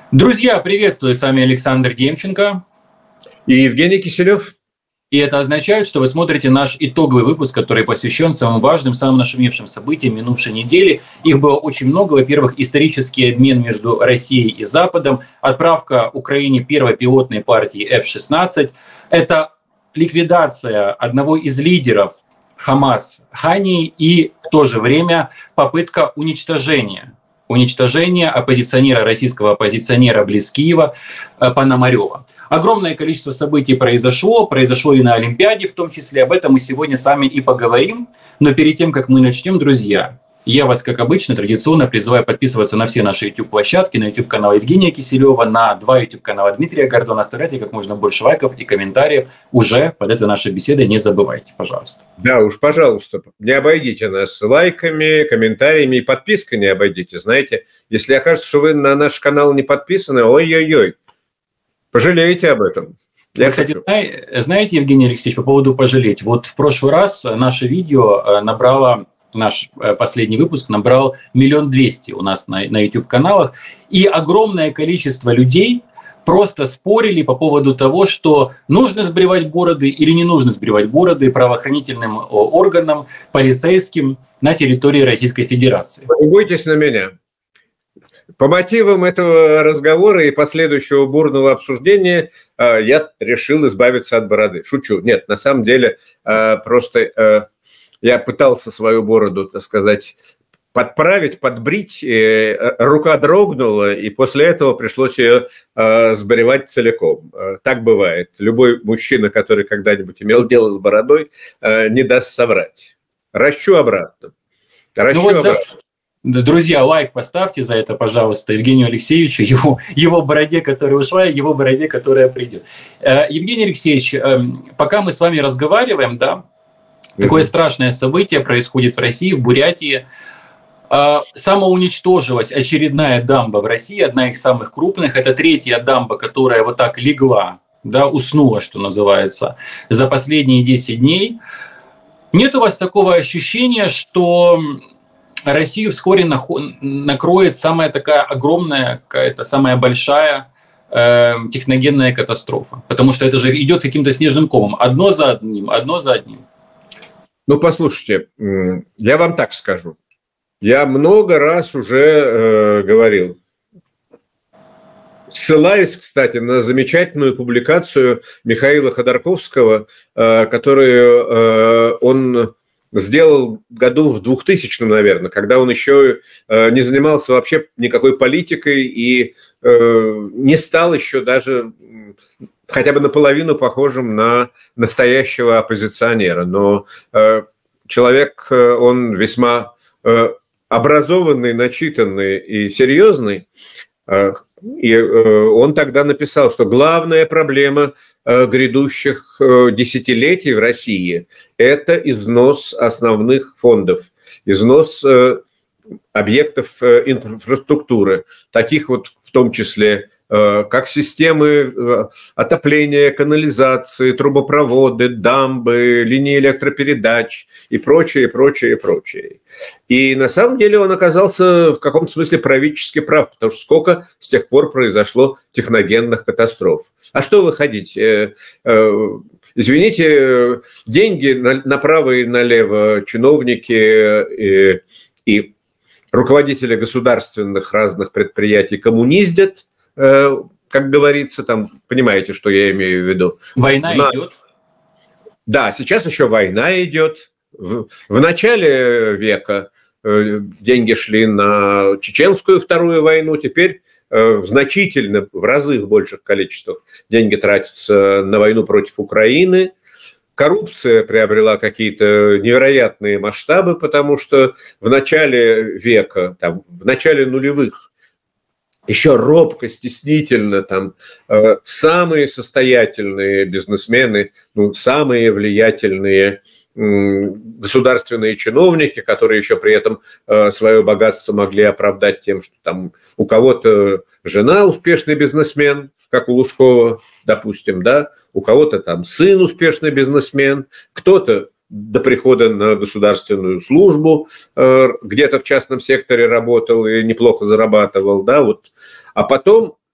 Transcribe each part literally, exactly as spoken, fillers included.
Друзья, приветствую, с вами Александр Демченко. И Евгений Киселев. И это означает, что вы смотрите наш итоговый выпуск, который посвящен самым важным, самым нашумевшим событиям минувшей недели. Их было очень много. Во-первых, исторический обмен между Россией и Западом, отправка Украине первой пилотной партии эф шестнадцать. Это ликвидация одного из лидеров Хамас Хании и в то же время попытка уничтожения уничтожения оппозиционера, российского оппозиционера близ Киева Пономарева. Огромное количество событий произошло, произошло и на Олимпиаде в том числе. Об этом мы сегодня с вами и поговорим. Но перед тем, как мы начнем, друзья, я вас, как обычно, традиционно призываю подписываться на все наши YouTube-площадки, на YouTube-канал Евгения Киселева, на два YouTube-канала Дмитрия Гордона. Оставляйте как можно больше лайков и комментариев уже под этой нашей беседой. Не забывайте, пожалуйста. Да уж, пожалуйста, не обойдите нас лайками, комментариями и подпиской не обойдите. Знаете, если окажется, что вы на наш канал не подписаны, ой-ой-ой, пожалеете об этом. Я, кстати, знаете, Евгений Алексеевич, по поводу пожалеть. Вот в прошлый раз наше видео набрало... Наш последний выпуск набрал миллион двести у нас на, на YouTube-каналах. И огромное количество людей просто спорили по поводу того, что нужно сбривать бороды или не нужно сбривать бороды правоохранительным органам, полицейским на территории Российской Федерации. Не бойтесь на меня. По мотивам этого разговора и последующего бурного обсуждения я решил избавиться от бороды. Шучу. Нет, на самом деле просто... Я пытался свою бороду, так сказать, подправить, подбрить, и рука дрогнула, и после этого пришлось ее э, сбривать целиком. Так бывает. Любой мужчина, который когда-нибудь имел дело с бородой, э, не даст соврать. Ращу обратно. Ращу ну вот обратно. Да, друзья, лайк поставьте за это, пожалуйста, Евгению Алексеевичу, его, его бороде, которая ушла, и его бороде, которая придет. Э, Евгений Алексеевич, э, пока мы с вами разговариваем, да, такое страшное событие происходит в России, в Бурятии. Самоуничтожилась очередная дамба в России, одна из самых крупных. Это третья дамба, которая вот так легла, да, уснула, что называется, за последние десять дней. Нет у вас такого ощущения, что Россию вскоре накроет самая такая огромная, какая-то самая большая э, техногенная катастрофа? Потому что это же идет каким-то снежным комом. Одно за одним, одно за одним. Ну, послушайте, я вам так скажу. Я много раз уже э, говорил, ссылаясь, кстати, на замечательную публикацию Михаила Ходорковского, э, которую э, он сделал году в двухтысячном, наверное, когда он еще э, не занимался вообще никакой политикой и э, не стал еще даже... хотя бы наполовину похожим на настоящего оппозиционера. Но э, человек, э, он весьма э, образованный, начитанный и серьезный. Э, и э, он тогда написал, что главная проблема э, грядущих э, десятилетий в России – это износ основных фондов, износ э, объектов э, инфраструктуры, таких вот в том числе как системы отопления, канализации, трубопроводы, дамбы, линии электропередач и прочее, и прочее, и прочее. И на самом деле он оказался в каком-то смысле правительски прав, потому что сколько с тех пор произошло техногенных катастроф. А что вы хотите? Извините, деньги направо и налево чиновники и, и руководители государственных разных предприятий коммуниздят, как говорится, там, понимаете, что я имею в виду. Война На... идет. Да, сейчас еще война идет. В, в начале века деньги шли на чеченскую вторую войну, теперь в значительно, в разы в больших количествах деньги тратятся на войну против Украины. Коррупция приобрела какие-то невероятные масштабы, потому что в начале века, там, в начале нулевых, еще робко, стеснительно, там, э, самые состоятельные бизнесмены, ну, самые влиятельные э, государственные чиновники, которые еще при этом э, свое богатство могли оправдать тем, что там у кого-то жена успешный бизнесмен, как у Лужкова, допустим, да, у кого-то там сын успешный бизнесмен, кто-то до прихода на государственную службу, где-то в частном секторе работал и неплохо зарабатывал, да, вот. А потом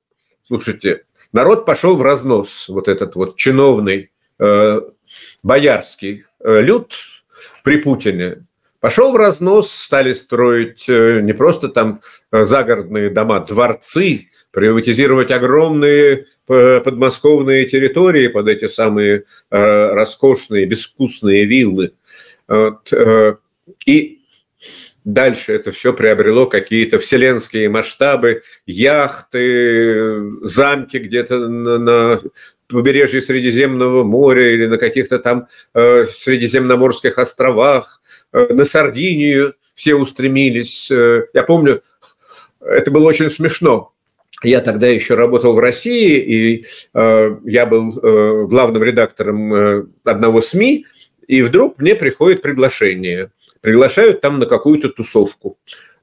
слушайте, народ пошел в разнос, вот этот вот чиновный э, боярский э, люд при Путине пошел в разнос, стали строить э, не просто там загородные дома, дворцы, приватизировать огромные э, подмосковные территории под эти самые э, роскошные, безвкусные виллы. Вот, э, и дальше это все приобрело какие-то вселенские масштабы, яхты, замки где-то на, на побережье Средиземного моря или на каких-то там э, Средиземноморских островах, э, на Сардинию все устремились. Э, я помню, это было очень смешно. Я тогда еще работал в России, и э, я был э, главным редактором э, одного СМИ, и вдруг мне приходит приглашение. Приглашают там на какую-то тусовку.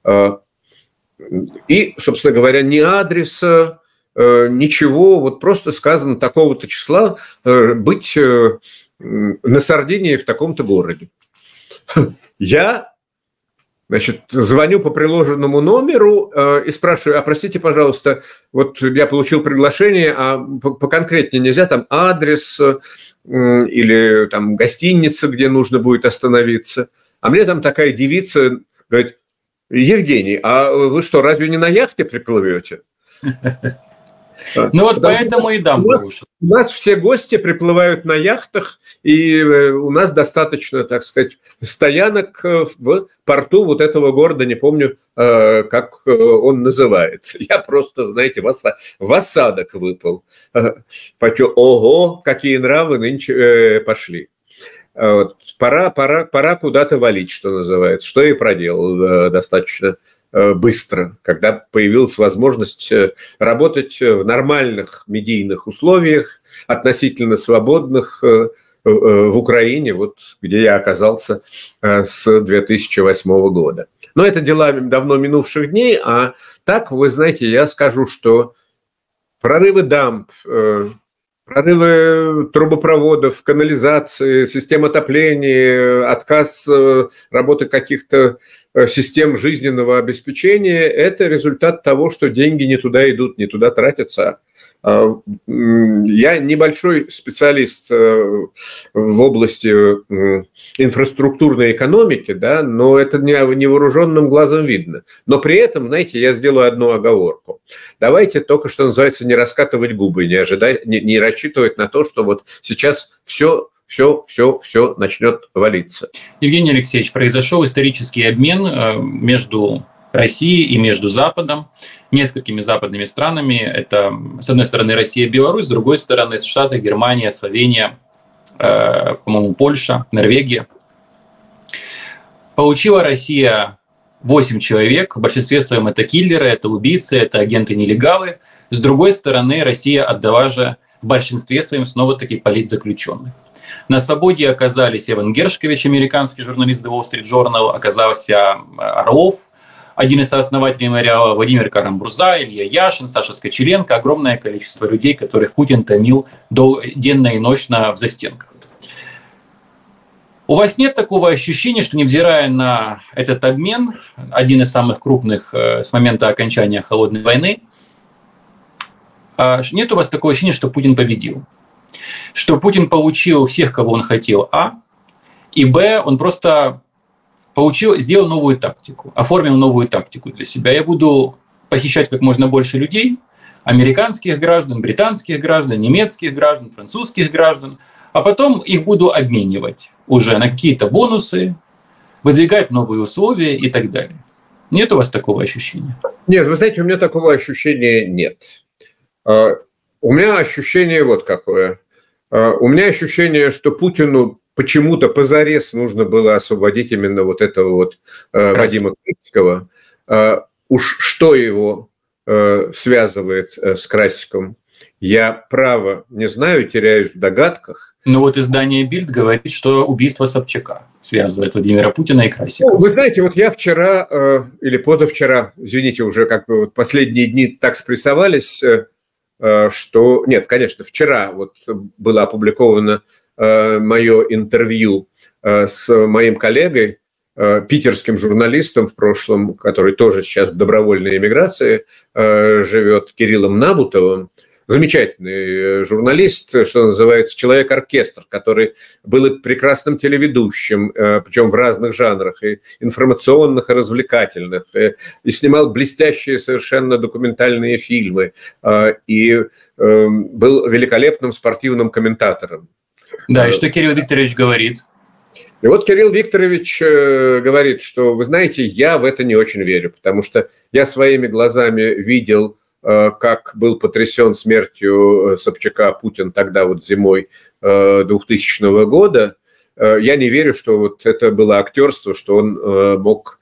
И, собственно говоря, ни адреса, ничего, вот просто сказано такого-то числа быть на Сардинии в таком-то городе. Я, значит, звоню по приложенному номеру и спрашиваю, а простите, пожалуйста, вот я получил приглашение, а поконкретнее нельзя, там адрес или там гостиница, где нужно будет остановиться. А мне там такая девица говорит, Евгений, а вы что, разве не на яхте приплывете? Ну вот поэтому и дам. У нас все гости приплывают на яхтах, и у нас достаточно, так сказать, стоянок в порту вот этого города, не помню, как он называется. Я просто, знаете, в осадок выпал. Ого, какие нравы нынче пошли. Вот. Пора, пора, пора куда-то валить, что называется, что я и проделал достаточно быстро, когда появилась возможность работать в нормальных медийных условиях, относительно свободных в Украине, вот, где я оказался с две тысячи восьмого года. Но это дела давно минувших дней, а так, вы знаете, я скажу, что прорывы дамб, прорывы трубопроводов, канализации, систем отопления, отказ работы каких-то систем жизненного обеспечения – это результат того, что деньги не туда идут, не туда тратятся. Я небольшой специалист в области инфраструктурной экономики, да, но это невооруженным глазом видно. Но при этом, знаете, я сделаю одну оговорку. Давайте только, что называется, не раскатывать губы, не ожидать, не, не рассчитывать на то, что вот сейчас все, все, все, все начнет валиться. Евгений Алексеевич, произошел исторический обмен между Россией и между Западом, несколькими западными странами. Это, с одной стороны, Россия, Беларусь, с другой стороны, Штаты, Германия, Словения, э, по-моему, Польша, Норвегия. Получила Россия восемь человек, в большинстве своем это киллеры, это убийцы, это агенты-нелегалы. С другой стороны, Россия отдала же в большинстве своем снова-таки политзаключенных. На свободе оказались Эван Гершкович, американский журналист The Wall Street Journal, оказался Орлов, один из сооснователей мемориала, Владимир Карамбурза, Илья Яшин, Саша Скочеленко, огромное количество людей, которых Путин томил денно и ночно в застенках. У вас нет такого ощущения, что, невзирая на этот обмен, один из самых крупных с момента окончания Холодной войны, нет у вас такого ощущения, что Путин победил? Что Путин получил всех, кого он хотел, а, и б, он просто получил, сделал новую тактику, оформил новую тактику для себя. Я буду похищать как можно больше людей, американских граждан, британских граждан, немецких граждан, французских граждан, а потом их буду обменивать уже на какие-то бонусы, выдвигать новые условия и так далее. Нет у вас такого ощущения? Нет, вы знаете, у меня такого ощущения нет. У меня ощущение вот какое. У меня ощущение, что Путину почему-то позарез нужно было освободить именно вот этого вот э, Вадима Красикова. Э, уж что его э, связывает э, с Красиком, я право не знаю, теряюсь в догадках. Но вот издание «Бильд» говорит, что убийство Собчака связывает Владимира Путина и Красикова. Ну, вы знаете, вот я вчера э, или позавчера, извините, уже как бы вот последние дни так спрессовались, э, что... Нет, конечно, вчера вот было опубликовано мое интервью с моим коллегой, питерским журналистом в прошлом, который тоже сейчас в добровольной эмиграции живет, Кириллом Набутовым. Замечательный журналист, что называется, человек-оркестр, который был и прекрасным телеведущим, причем в разных жанрах, и информационных, и развлекательных, и снимал блестящие совершенно документальные фильмы, и был великолепным спортивным комментатором. Да, и что Кирилл Викторович говорит? И вот Кирилл Викторович говорит, что, вы знаете, я в это не очень верю, потому что я своими глазами видел, как был потрясен смертью Собчака Путин тогда вот зимой двухтысячного года. Я не верю, что вот это было актерство, что он мог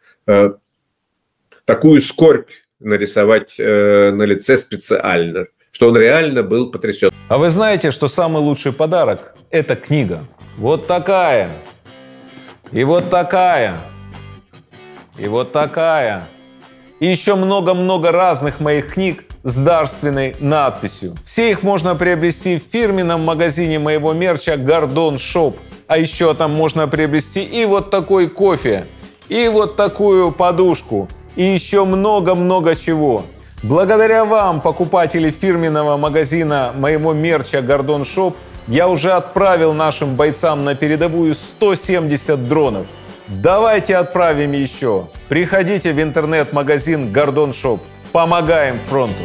такую скорбь нарисовать на лице специально, что он реально был потрясен. А вы знаете, что самый лучший подарок – это книга. Вот такая, и вот такая, и вот такая. И еще много-много разных моих книг с дарственной надписью. Все их можно приобрести в фирменном магазине моего мерча Гордон Шоп. А еще там можно приобрести и вот такой кофе, и вот такую подушку, и еще много-много чего. Благодаря вам, покупатели фирменного магазина моего мерча Гордон Шоп, я уже отправил нашим бойцам на передовую сто семьдесят дронов. Давайте отправим еще. Приходите в интернет-магазин Гордон Шоп. Помогаем фронту.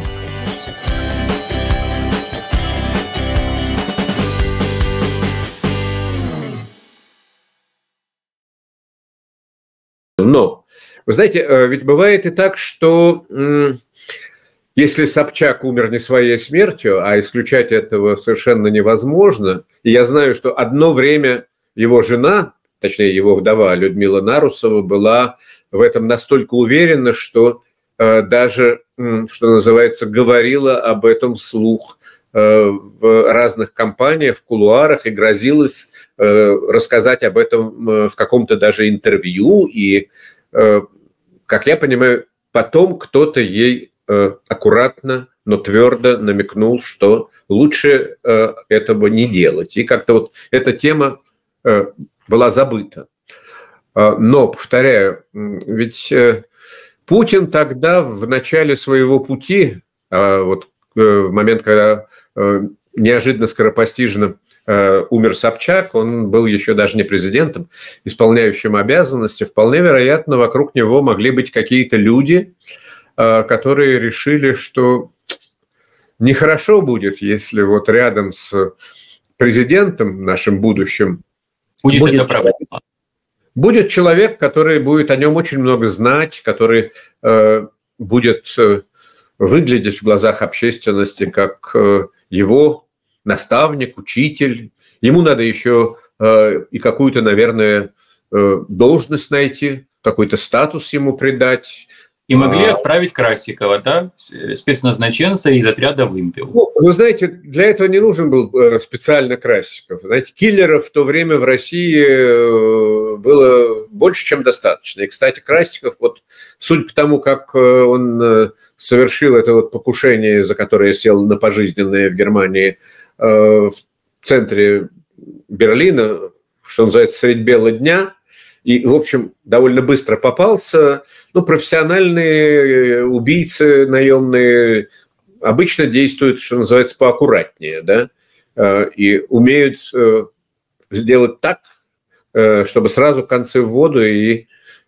Но, вы знаете, ведь бывает и так, что если Собчак умер не своей смертью, а исключать этого совершенно невозможно, и я знаю, что одно время его жена, точнее его вдова Людмила Нарусова, была в этом настолько уверена, что э, даже, э, что называется, говорила об этом вслух э, в разных компаниях, в кулуарах, и грозилась э, рассказать об этом э, в каком-то даже интервью. И, э, как я понимаю, потом кто-то ей э, аккуратно, но твердо намекнул, что лучше э, этого не делать. И как-то вот эта тема э, была забыта. Но, повторяю, ведь Путин тогда в начале своего пути, вот в момент, когда неожиданно скоропостижно умер Собчак, он был еще даже не президентом, исполняющим обязанности, вполне вероятно, вокруг него могли быть какие-то люди, которые решили, что нехорошо будет, если вот рядом с президентом, нашим будущим, Будет, будет, это человек, будет человек, который будет о нем очень много знать, который э, будет э, выглядеть в глазах общественности как э, его наставник, учитель. Ему надо еще э, и какую-то, наверное, э, должность найти, какой-то статус ему придать. И могли отправить Красикова, да, спецназначенца из отряда «Вымпел». Ну, вы знаете, для этого не нужен был специально Красиков. Знаете, киллеров в то время в России было больше, чем достаточно. И, кстати, Красиков, вот, судя по тому, как он совершил это вот покушение, за которое сел на пожизненное в Германии, в центре Берлина, что называется, средь бела дня, и, в общем, довольно быстро попался. Ну, профессиональные убийцы наемные обычно действуют, что называется, поаккуратнее, да, и умеют сделать так, чтобы сразу концы в воду, и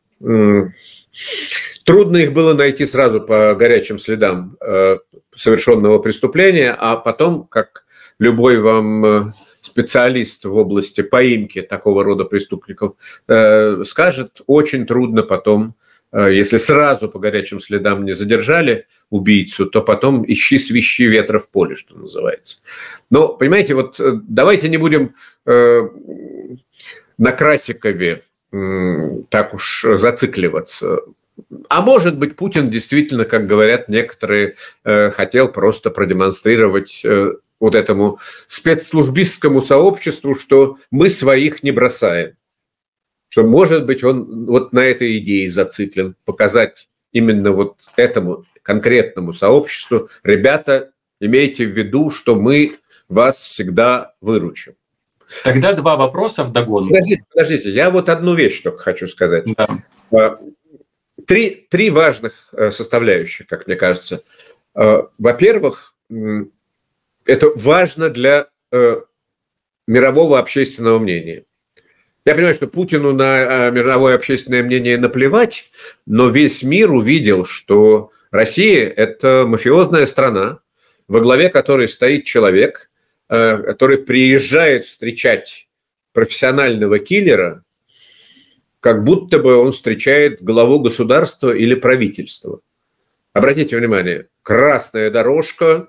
трудно их было найти сразу по горячим следам совершенного преступления, а потом, как любой вам специалист в области поимки такого рода преступников э, скажет, очень трудно потом, э, если сразу по горячим следам не задержали убийцу, то потом ищи свищи ветра в поле, что называется. Но, понимаете, вот э, давайте не будем э, на Красикове э, так уж зацикливаться. А может быть, Путин действительно, как говорят некоторые, э, хотел просто продемонстрировать э, вот этому спецслужбистскому сообществу, что мы своих не бросаем. Что, может быть, он вот на этой идее зациклен, показать именно вот этому конкретному сообществу: ребята, имейте в виду, что мы вас всегда выручим. Тогда два вопроса вдогонку. Подождите, подождите, я вот одну вещь только хочу сказать. Да. Три, три важных составляющих, как мне кажется. Во-первых, это важно для мирового общественного мнения. Я понимаю, что Путину на мировое общественное мнение наплевать, но весь мир увидел, что Россия – это мафиозная страна, во главе которой стоит человек, который приезжает встречать профессионального киллера, как будто бы он встречает главу государства или правительства. Обратите внимание, красная дорожка,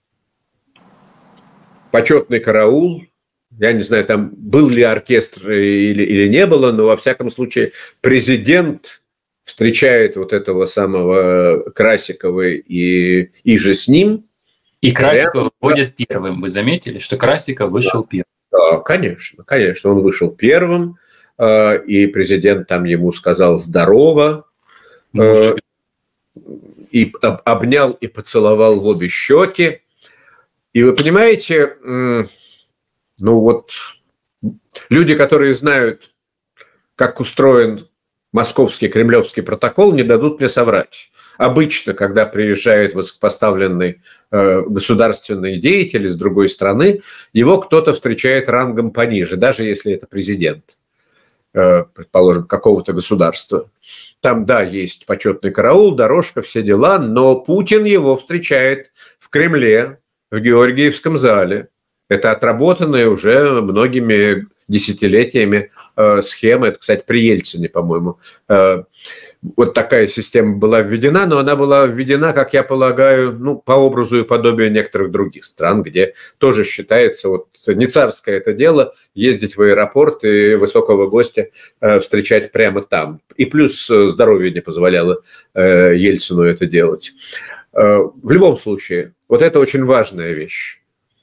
почетный караул. Я не знаю, там был ли оркестр или, или не было, но во всяком случае президент встречает вот этого самого Красикова и, и же с ним. И Красиков выходит первым. Вы заметили, что Красиков вышел да. первым? Да, конечно, конечно. Он вышел первым, и президент там ему сказал «здорово», Мужик. И обнял и поцеловал в обе щеки. И вы понимаете, ну вот люди, которые знают, как устроен московский кремлевский протокол, не дадут мне соврать. Обычно, когда приезжает высокопоставленный э, государственный деятель из другой страны, его кто-то встречает рангом пониже, даже если это президент, э, предположим, какого-то государства. Там, да, есть почетный караул, дорожка, все дела, но Путин его встречает в Кремле, в Георгиевском зале. Это отработанная уже многими десятилетиями э, схема. Это, кстати, при Ельцине, по-моему, э, вот такая система была введена, но она была введена, как я полагаю, ну, по образу и подобию некоторых других стран, где тоже считается, вот не царское это дело, ездить в аэропорт и высокого гостя э, встречать прямо там. И плюс здоровье не позволяло э, Ельцину это делать. Э, в любом случае, вот это очень важная вещь.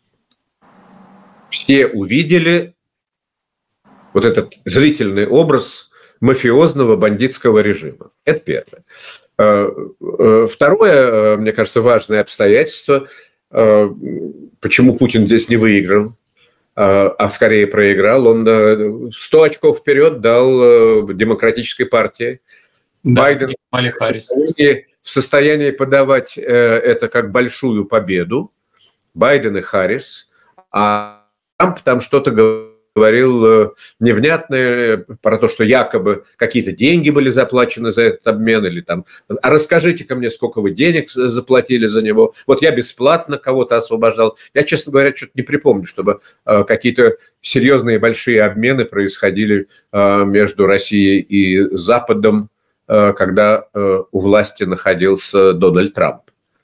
Все увидели вот этот зрительный образ мафиозного бандитского режима. Это первое. Второе, мне кажется, важное обстоятельство, почему Путин здесь не выиграл, а скорее проиграл. Он сто очков вперед дал демократической партии. Да, Байден в состоянии подавать это как большую победу. Байден и Харрис. А Трамп там что-то говорил невнятное про то, что якобы какие-то деньги были заплачены за этот обмен, или там, а расскажите-ка мне, сколько вы денег заплатили за него. Вот я бесплатно кого-то освобождал. Я, честно говоря, что-то не припомню, чтобы какие-то серьезные большие обмены происходили между Россией и Западом, когда у власти находился Дональд Трамп.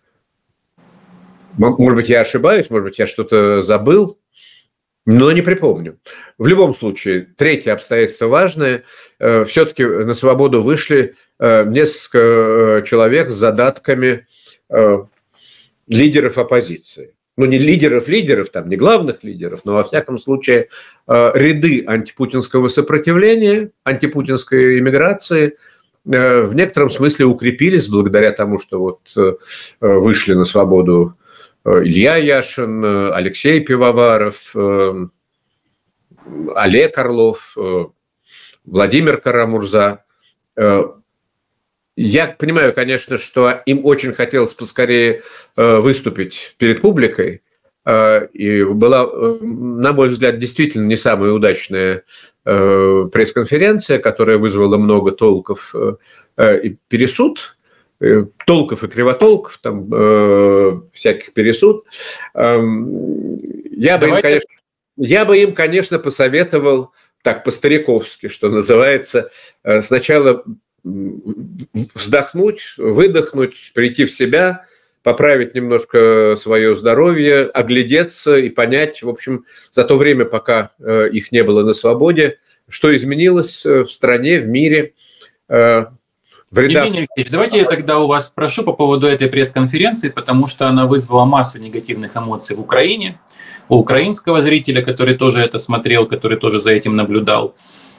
Может быть, я ошибаюсь, может быть, я что-то забыл, но не припомню. В любом случае, третье обстоятельство важное. Все-таки на свободу вышли несколько человек с задатками лидеров оппозиции. Ну, не лидеров-лидеров, там, не главных лидеров, но, во всяком случае, ряды антипутинского сопротивления, антипутинской иммиграции в некотором смысле укрепились благодаря тому, что вот вышли на свободу Илья Яшин, Алексей Пивоваров, Олег Орлов, Владимир Карамурза. Я понимаю, конечно, что им очень хотелось поскорее выступить перед публикой. И была, на мой взгляд, действительно не самая удачная пресс-конференция, которая вызвала много толков и пересуд. Толков и кривотолков, там э, всяких пересуд. Эм, я, бы им, конечно, я бы им, конечно, посоветовал так по-стариковски, что называется, э, сначала вздохнуть, выдохнуть, прийти в себя, поправить немножко свое здоровье, оглядеться и понять, в общем, за то время, пока э, их не было на свободе, что изменилось в стране, в мире. Э, Евгений Алексеевич, давайте я тогда у вас спрошу по поводу этой пресс-конференции, потому что она вызвала массу негативных эмоций в Украине, у украинского зрителя, который тоже это смотрел, который тоже за этим наблюдал,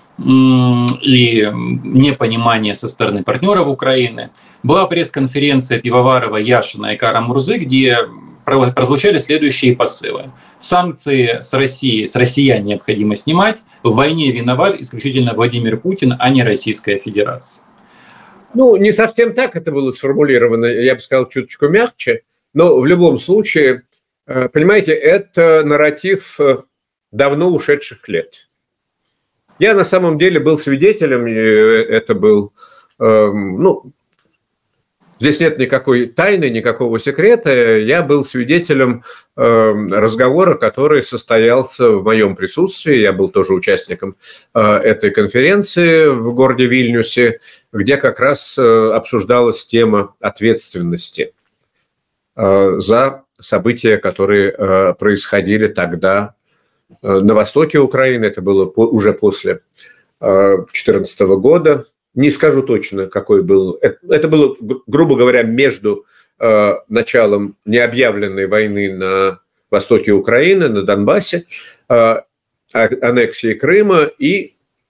и непонимание со стороны партнеров Украины. Была пресс-конференция Пивоварова, Яшина и Кара-Мурзы, где прозвучали следующие посылы. Санкции с Россией, с россиян необходимо снимать. В войне виноват исключительно Владимир Путин, а не Российская Федерация. Ну, не совсем так это было сформулировано, я бы сказал, чуточку мягче, но в любом случае, понимаете, это нарратив давно ушедших лет. Я на самом деле был свидетелем, это был, ну, здесь нет никакой тайны, никакого секрета, я был свидетелем разговора, который состоялся в моем присутствии, я был тоже участником этой конференции в городе Вильнюсе, где как раз обсуждалась тема ответственности за события, которые происходили тогда на востоке Украины. Это было уже после две тысячи четырнадцатого года. Не скажу точно, какой был. Это было, грубо говоря, между началом необъявленной войны на востоке Украины, на Донбассе, аннексией Крыма и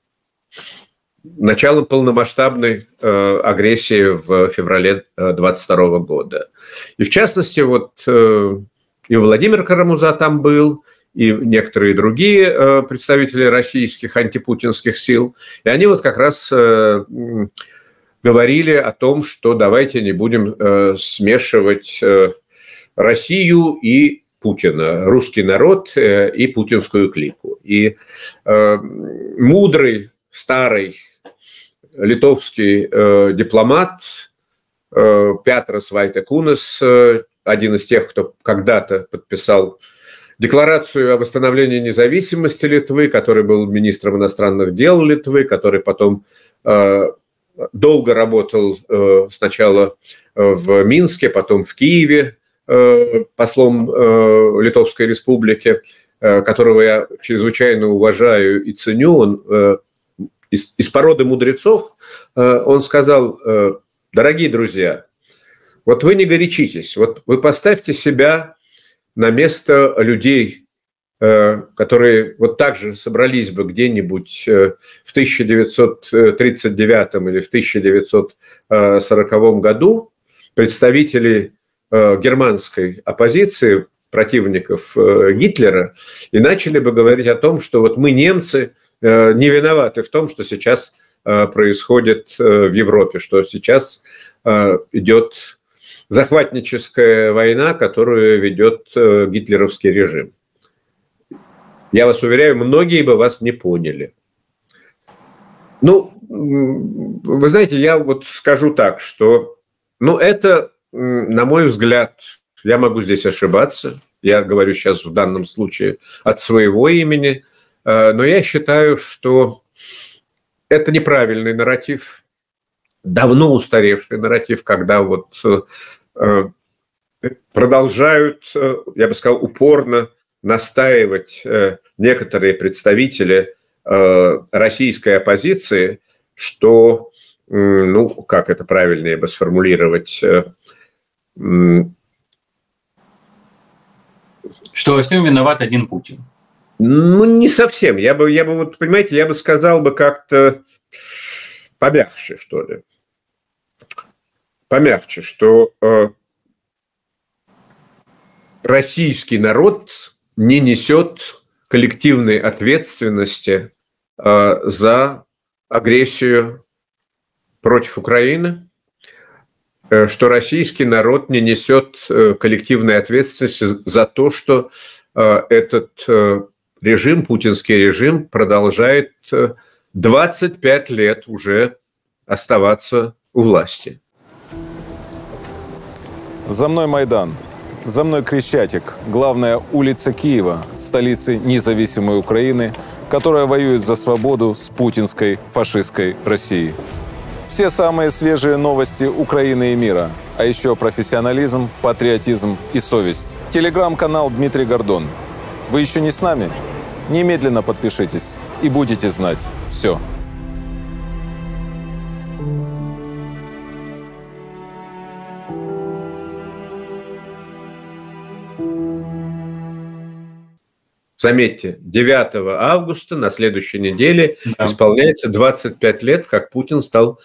началом полномасштабной э, агрессии в феврале двадцать второго года. И в частности, вот э, и Владимир Карамурза там был, и некоторые другие э, представители российских антипутинских сил. И они вот как раз э, говорили о том, что давайте не будем э, смешивать э, Россию и Путина, русский народ э, и путинскую клику. И э, мудрый, старый литовский э, дипломат э, Петрас Вайтекунес, э, один из тех, кто когда-то подписал декларацию о восстановлении независимости Литвы, который был министром иностранных дел Литвы, который потом э, долго работал э, сначала в Минске, потом в Киеве э, послом э, Литовской Республики, э, которого я чрезвычайно уважаю и ценю. Он э, Из, из породы мудрецов, он сказал: дорогие друзья, вот вы не горячитесь, вот вы поставьте себя на место людей, которые вот так же собрались бы где-нибудь в тысяча девятьсот тридцать девятом или в тысяча девятьсот сороковом году, представители германской оппозиции, противников Гитлера, и начали бы говорить о том, что вот мы, немцы, не виноваты в том, что сейчас происходит в Европе, что сейчас идет захватническая война, которую ведет гитлеровский режим. Я вас уверяю, многие бы вас не поняли. Ну, вы знаете, я вот скажу так, что, ну, это, на мой взгляд, я могу здесь ошибаться, я говорю сейчас в данном случае от своего имени, но я считаю, что это неправильный нарратив, давно устаревший нарратив, когда вот продолжают, я бы сказал, упорно настаивать некоторые представители российской оппозиции, что, ну, как это правильнее бы сформулировать, что во всем виноват один Путин. Ну, не совсем. Я бы, я бы, вот, понимаете, я бы сказал бы как-то помягче, что ли. Помягче, что э, российский народ не несет коллективной ответственности э, за агрессию против Украины, э, что российский народ не несет э, коллективной ответственности за то, что э, этот э, режим, путинский режим, продолжает двадцать пять лет уже оставаться у власти. За мной Майдан, за мной Крещатик, главная улица Киева, столицы независимой Украины, которая воюет за свободу с путинской фашистской Россией. Все самые свежие новости Украины и мира, а еще профессионализм, патриотизм и совесть. Телеграм-канал Дмитрий Гордон. Вы еще не с нами? Немедленно подпишитесь и будете знать все. Заметьте, девятого августа на следующей неделе да. исполняется двадцать пять лет, как Путин стал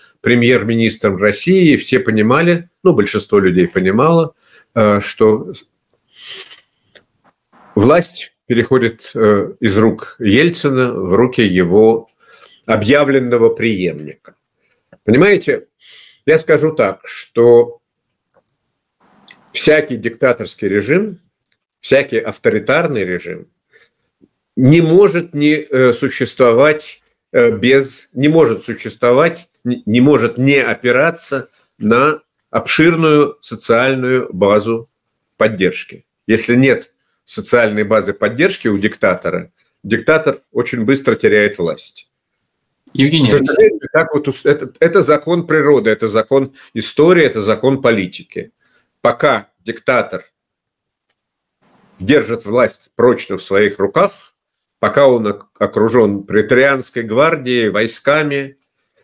премьер-министром России. И все понимали, ну, большинство людей понимало, что власть переходит из рук Ельцина в руки его объявленного преемника. Понимаете, я скажу так, что всякий диктаторский режим, всякий авторитарный режим не может не существовать без, не может существовать, не может не опираться на обширную социальную базу поддержки. Если нет социальной базы поддержки у диктатора, диктатор очень быстро теряет власть. Евгений, так вот, это, это закон природы, это закон истории, это закон политики. Пока диктатор держит власть прочно в своих руках, пока он окружен претарианской гвардией, войсками,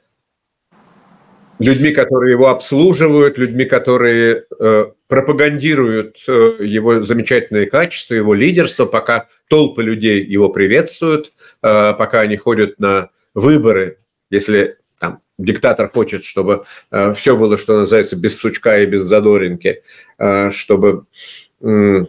людьми, которые его обслуживают, людьми, которые э, пропагандируют э, его замечательные качества, его лидерство, пока толпы людей его приветствуют, э, пока они ходят на выборы, если там диктатор хочет, чтобы э, все было, что называется, без сучка и без задоринки, э, чтобы э,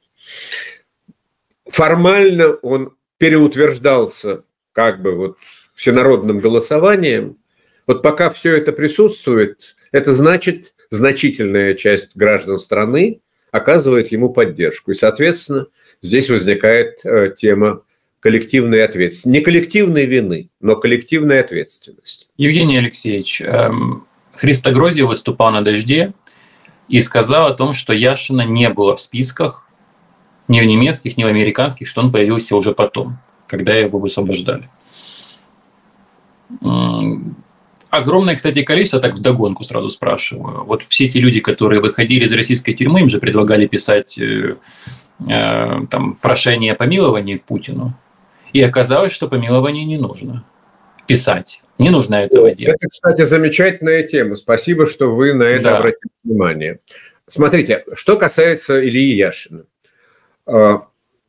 формально он переутверждался как бы вот всенародным голосованием. Вот пока все это присутствует, это значит, значительная часть граждан страны оказывает ему поддержку. И, соответственно, здесь возникает э, тема коллективной ответственности. Не коллективной вины, но коллективной ответственности. Евгений Алексеевич, эм, Христо Грозий выступал на «Дожде» и сказал о том, что Яшина не было в списках ни в немецких, ни в американских, что он появился уже потом, когда его высвобождали. Огромное, кстати, количество, так вдогонку сразу спрашиваю. Вот все те люди, которые выходили из российской тюрьмы, им же предлагали писать э, э, там, прошение о помиловании к Путину. И оказалось, что помилование не нужно писать. Не нужно этого делать. Это, кстати, замечательная тема. Спасибо, что вы на это да. обратили внимание. Смотрите, что касается Ильи Яшина. Да,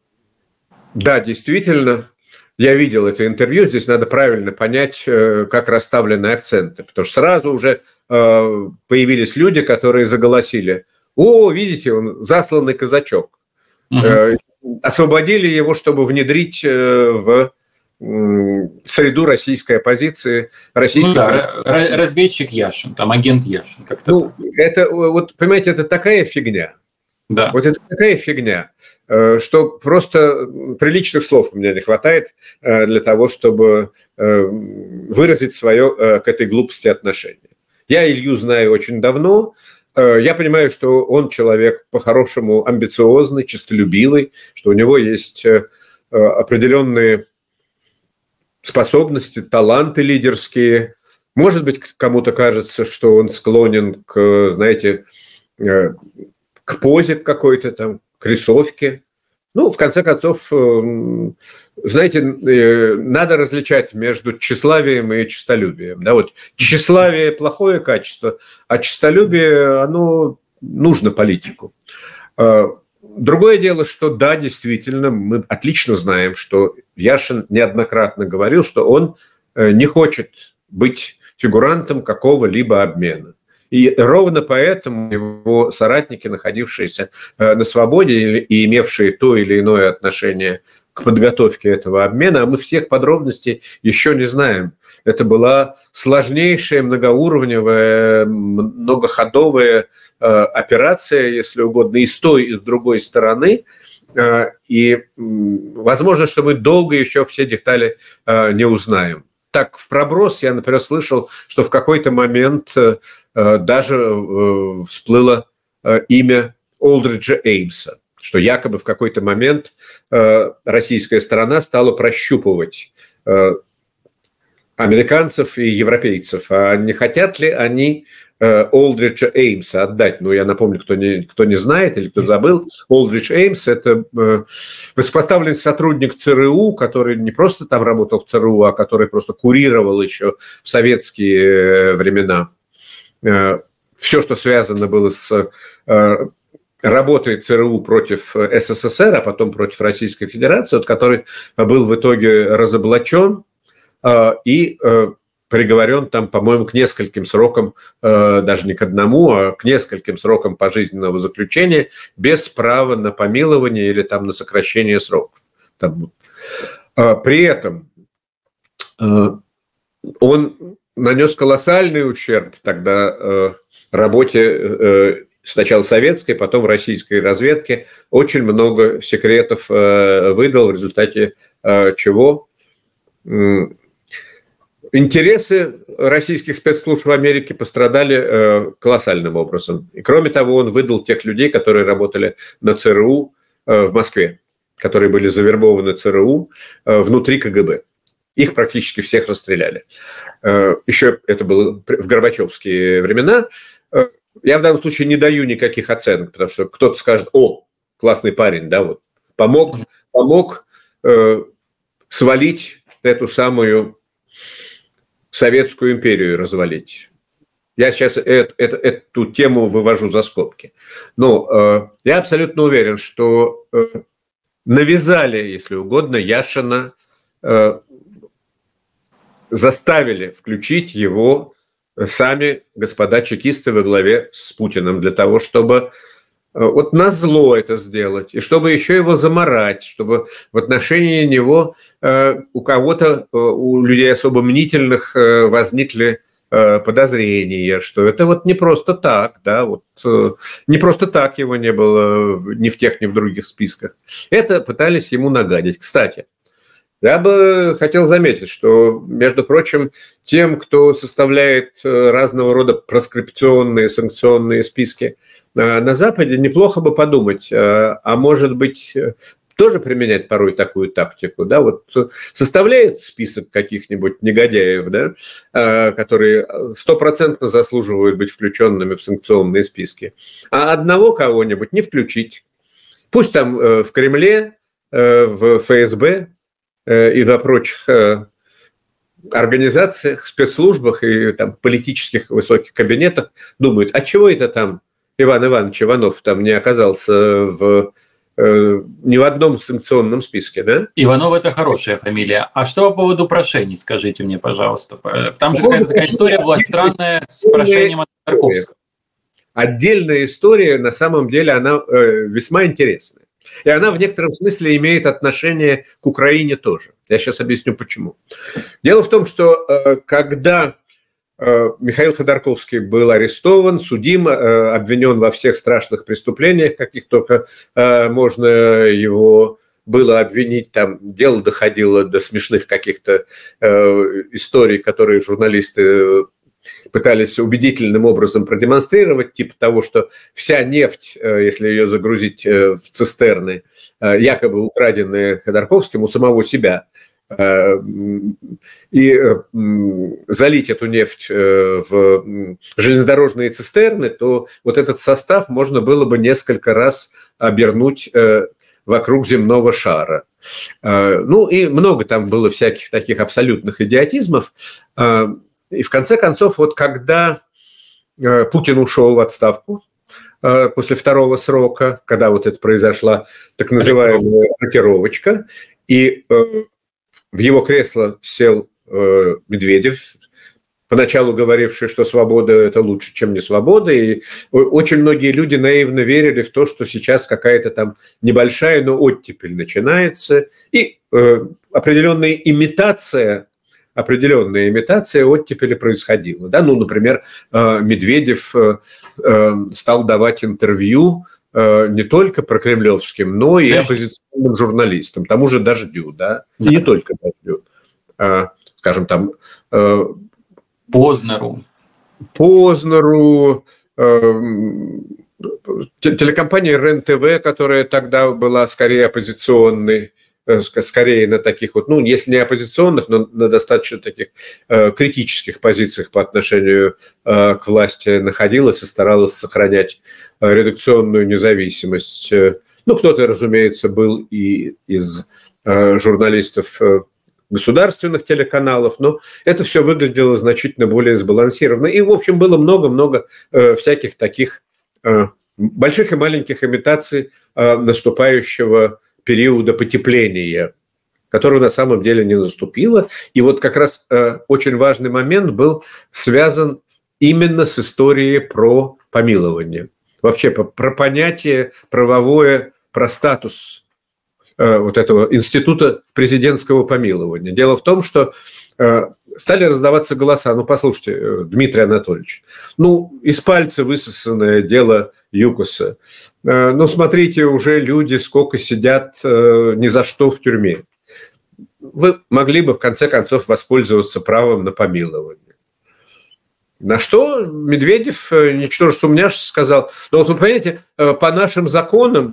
действительно, я видел это интервью, здесь надо правильно понять, как расставлены акценты, потому что сразу уже появились люди, которые заголосили: «О, видите, он засланный казачок». Угу. Освободили его, чтобы внедрить в среду российской оппозиции. Российской... Ну да, разведчик Яшин, там агент Яшин. Как-то ну, это, вот, понимаете, это такая фигня. Да. Вот это такая фигня, что просто приличных слов у меня не хватает для того, чтобы выразить свое к этой глупости отношение. Я Илью знаю очень давно. Я понимаю, что он человек по-хорошему амбициозный, честолюбивый, что у него есть определенные способности, таланты лидерские. Может быть, кому-то кажется, что он склонен к, знаете, к позе какой-то там, к рисовке. Ну, в конце концов, знаете, надо различать между тщеславием и честолюбием. Да, вот тщеславие – плохое качество, а честолюбие, оно нужно политику. Другое дело, что да, действительно, мы отлично знаем, что Яшин неоднократно говорил, что он не хочет быть фигурантом какого-либо обмена. И ровно поэтому его соратники, находившиеся на свободе и имевшие то или иное отношение к подготовке этого обмена, а мы всех подробностей еще не знаем. Это была сложнейшая, многоуровневая, многоходовая операция, если угодно, и с той, и с другой стороны. И возможно, что мы долго еще все детали не узнаем. Так, в проброс я, например, слышал, что в какой-то момент даже всплыло имя Олдриджа Эймса, что якобы в какой-то момент российская сторона стала прощупывать американцев и европейцев, а не хотят ли они Олдриджа Эймса отдать. Ну, я напомню, кто не, кто не знает или кто забыл, Олдридж Эймс – это высокопоставленный сотрудник ЦРУ, который не просто там работал в ЦРУ, а который просто курировал еще в советские времена все, что связано было с работой ЦРУ против СССР, а потом против Российской Федерации, вот, который был в итоге разоблачен и приговорен там, по-моему, к нескольким срокам, даже не к одному, а к нескольким срокам пожизненного заключения без права на помилование или там на сокращение сроков. Там. При этом он нанес колоссальный ущерб тогда работе сначала советской, потом российской разведки. Очень много секретов выдал, в результате чего интересы российских спецслужб в Америке пострадали колоссальным образом. И кроме того, он выдал тех людей, которые работали на ЦРУ в Москве, которые были завербованы ЦРУ внутри КГБ. Их практически всех расстреляли. Еще это было в горбачевские времена. Я в данном случае не даю никаких оценок, потому что кто-то скажет: о, классный парень, да, вот, помог, помог э, свалить эту самую Советскую империю, развалить. Я сейчас эту, эту, эту тему вывожу за скобки. Но э, я абсолютно уверен, что э, навязали, если угодно, Яшина, э, заставили включить его сами господа чекисты во главе с Путиным для того, чтобы вот назло это сделать, и чтобы еще его заморать, чтобы в отношении него у кого-то, у людей особо мнительных возникли подозрения, что это вот не просто так, да, вот не просто так его не было ни в тех, ни в других списках. Это пытались ему нагадить. Кстати, я бы хотел заметить, что, между прочим, тем, кто составляет разного рода проскрипционные, санкционные списки на Западе, неплохо бы подумать, а может быть, тоже применять порой такую тактику, да, вот составляет список каких-нибудь негодяев, да, которые стопроцентно заслуживают быть включенными в санкционные списки, а одного кого-нибудь не включить. Пусть там в Кремле, в ФСБ и во прочих организациях, спецслужбах и там политических высоких кабинетах думают, а чего это там Иван Иванович Иванов там не оказался в, э, ни в одном санкционном списке, да? Иванов – это хорошая фамилия. А что по поводу прошений, скажите мне, пожалуйста? Там же какая-то такая история была странная с прошением от Ходорковского. Отдельная история, на самом деле, она э, весьма интересная. И она в некотором смысле имеет отношение к Украине тоже. Я сейчас объясню, почему. Дело в том, что э, когда Михаил Ходорковский был арестован, судим, обвинен во всех страшных преступлениях, каких только можно его было обвинить. Там дело доходило до смешных каких-то историй, которые журналисты пытались убедительным образом продемонстрировать, типа того, что вся нефть, если ее загрузить в цистерны, якобы украденные Ходорковским у самого себя, и залить эту нефть в железнодорожные цистерны, то вот этот состав можно было бы несколько раз обернуть вокруг земного шара. Ну и много там было всяких таких абсолютных идиотизмов. И в конце концов, вот когда Путин ушел в отставку после второго срока, когда вот это произошла так называемая рокировочка, и в его кресло сел э, Медведев, поначалу говоривший, что свобода – это лучше, чем не свобода. И очень многие люди наивно верили в то, что сейчас какая-то там небольшая, но оттепель начинается. И э, определенная имитация, определенная имитация оттепели происходила. Да? Ну, например, э, Медведев э, э, стал давать интервью не только прокремлевским, но и оппозиционным журналистам, тому же «Дождю», да, и не только «Дождю», а, скажем, там... Познеру. Познеру, телекомпания РЕН-ТВ, которая тогда была скорее оппозиционной, скорее на таких вот, ну, если не оппозиционных, но на достаточно таких э, критических позициях по отношению э, к власти находилась и старалась сохранять э, редакционную независимость. Ну, кто-то, разумеется, был и из э, журналистов э, государственных телеканалов, но это все выглядело значительно более сбалансированно. И, в общем, было много-много э, всяких таких э, больших и маленьких имитаций э, наступающего периода потепления которая на самом деле не наступила. И вот как раз э, очень важный момент был связан именно с историей про помилование. Вообще про понятие правовое, про статус э, вот этого института президентского помилования. Дело в том, что э, стали раздаваться голоса. Ну, послушайте, э, Дмитрий Анатольевич, ну, из пальца высосанное дело ЮКОСа. Э, ну, смотрите, уже люди сколько сидят э, ни за что в тюрьме. Вы могли бы, в конце концов, воспользоваться правом на помилование. На что Медведев, ничтоже сумняшися, сказал, ну вот вы понимаете, по нашим законам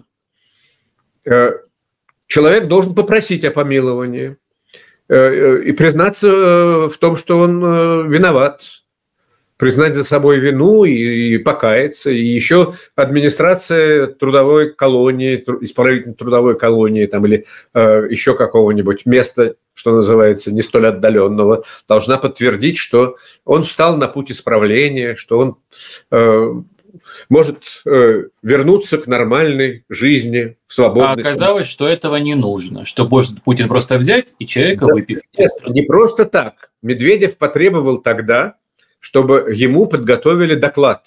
человек должен попросить о помиловании и признаться в том, что он виноват, признать за собой вину и покаяться. И еще администрация трудовой колонии, исправительной трудовой колонии там, или еще какого-нибудь места, что называется, не столь отдаленного, должна подтвердить, что он встал на путь исправления, что он э, может э, вернуться к нормальной жизни в свободной А оказалось, стране. Что этого не нужно, что может Путин просто взять и человека да, выпихнуть. Нет, не просто так. Медведев потребовал тогда, чтобы ему подготовили доклад,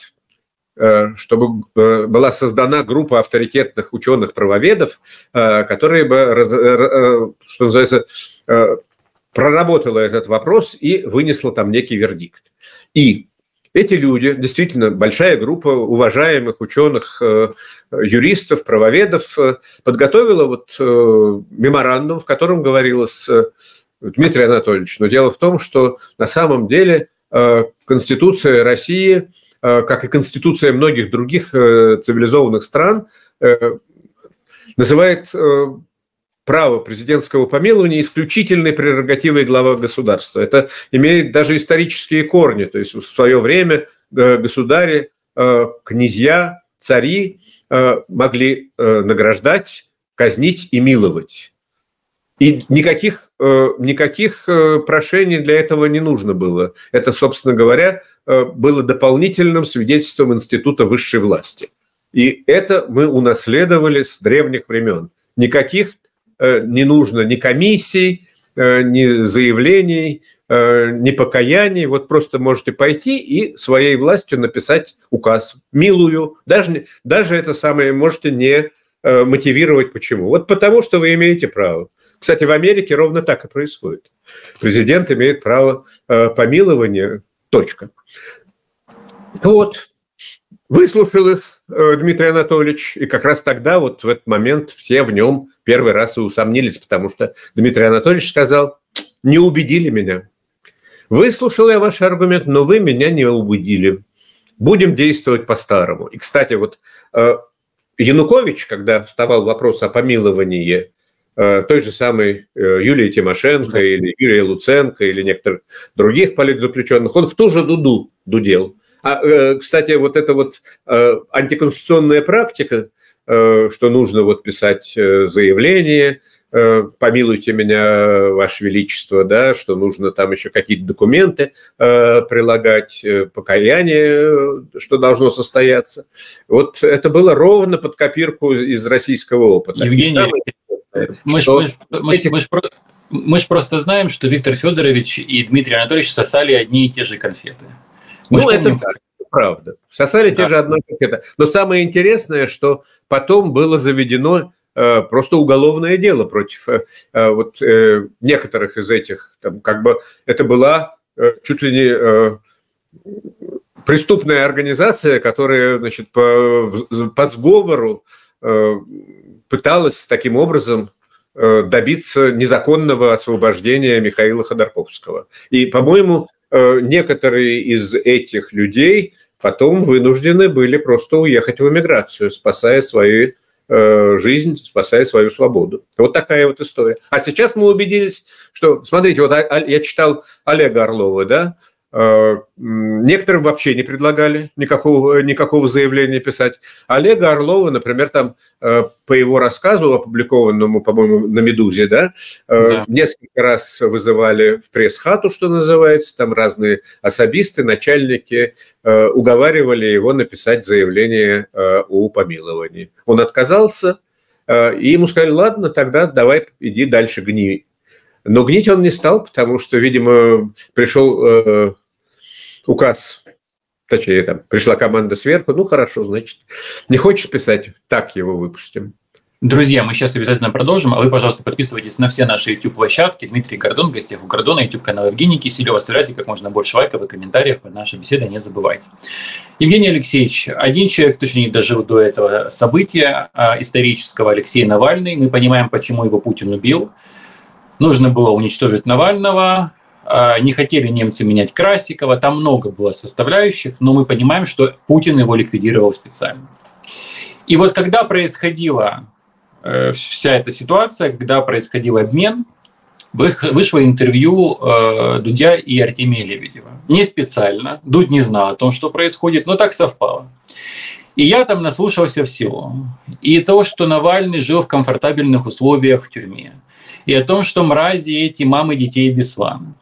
чтобы была создана группа авторитетных ученых-правоведов, которые бы, что называется, проработала этот вопрос и вынесла там некий вердикт. И эти люди, действительно, большая группа уважаемых ученых, юристов, правоведов, подготовила вот меморандум, в котором говорилось: Дмитрий Анатольевич, но дело в том, что на самом деле Конституция России, как и Конституция многих других цивилизованных стран, называет право президентского помилования исключительной прерогативой главы государства. Это имеет даже исторические корни. То есть в свое время государи, князья, цари могли награждать, казнить и миловать. И никаких, никаких прошений для этого не нужно было. Это, собственно говоря, было дополнительным свидетельством института высшей власти. И это мы унаследовали с древних времен. Никаких не нужно ни комиссий, ни заявлений, ни покаяний. Вот просто можете пойти и своей властью написать указ. Милую. Даже, даже это самое можете не мотивировать. Почему? Вот потому, что вы имеете право. Кстати, в Америке ровно так и происходит. Президент имеет право э, помилования. Точка. Вот. Выслушал их э, Дмитрий Анатольевич, и как раз тогда, вот в этот момент, все в нем первый раз и усомнились, потому что Дмитрий Анатольевич сказал: не убедили меня. Выслушал я ваши аргументы, но вы меня не убедили. Будем действовать по-старому. И, кстати, вот э, Янукович, когда вставал вопрос о помиловании той же самой Юлии Тимошенко или Юрия Луценко или некоторых других политзаключенных, он в ту же дуду дудел. А, кстати, вот эта вот антиконституционная практика, что нужно вот писать заявление, помилуйте меня, Ваше Величество, да, что нужно там еще какие-то документы прилагать, покаяние, что должно состояться. Вот это было ровно под копирку из российского опыта. Евгений, Мы же мы, этих... мы, мы, мы просто знаем, что Виктор Федорович и Дмитрий Анатольевич сосали одни и те же конфеты. Мы ну, это так, правда. Сосали да. те же одни конфеты. Но самое интересное, что потом было заведено э, просто уголовное дело против э, вот, э, некоторых из этих. Там, как бы это была э, чуть ли не э, преступная организация, которая, значит, по, по сговору э, пыталась таким образом добиться незаконного освобождения Михаила Ходорковского. И, по-моему, некоторые из этих людей потом вынуждены были просто уехать в эмиграцию, спасая свою жизнь, спасая свою свободу. Вот такая вот история. А сейчас мы убедились, что, смотрите, вот я читал Олега Орлова, да, некоторым вообще не предлагали никакого, никакого заявления писать. Олега Орлова, например, там по его рассказу, опубликованному, по-моему, на «Медузе», да, да. несколько раз вызывали в пресс-хату, что называется, там разные особисты, начальники уговаривали его написать заявление о помиловании. Он отказался, и ему сказали: ладно, тогда давай иди дальше гни. Но гнить он не стал, потому что, видимо, пришел э, указ, точнее, там, пришла команда сверху, ну, хорошо, значит, не хочешь писать, так его выпустим. Друзья, мы сейчас обязательно продолжим, а вы, пожалуйста, подписывайтесь на все наши YouTube-площадки. Дмитрий Гордон, в гостях у Гордона, YouTube-канал Евгений Киселев. Оставляйте как можно больше лайков и комментариев под нашей беседой, не забывайте. Евгений Алексеевич, один человек точно не дожил до этого события исторического, Алексей Навальный. Мы понимаем, почему его Путин убил. Нужно было уничтожить Навального. Не хотели немцы менять Красикова. Там много было составляющих, но мы понимаем, что Путин его ликвидировал специально. И вот когда происходило... вся эта ситуация, когда происходил обмен, вышло интервью Дудя и Артемия Лебедева. Не специально, Дудь не знал о том, что происходит, но так совпало. И я там наслушался всего. И то, что Навальный жил в комфортабельных условиях в тюрьме. И о том, что мрази эти мамы детей Беслана.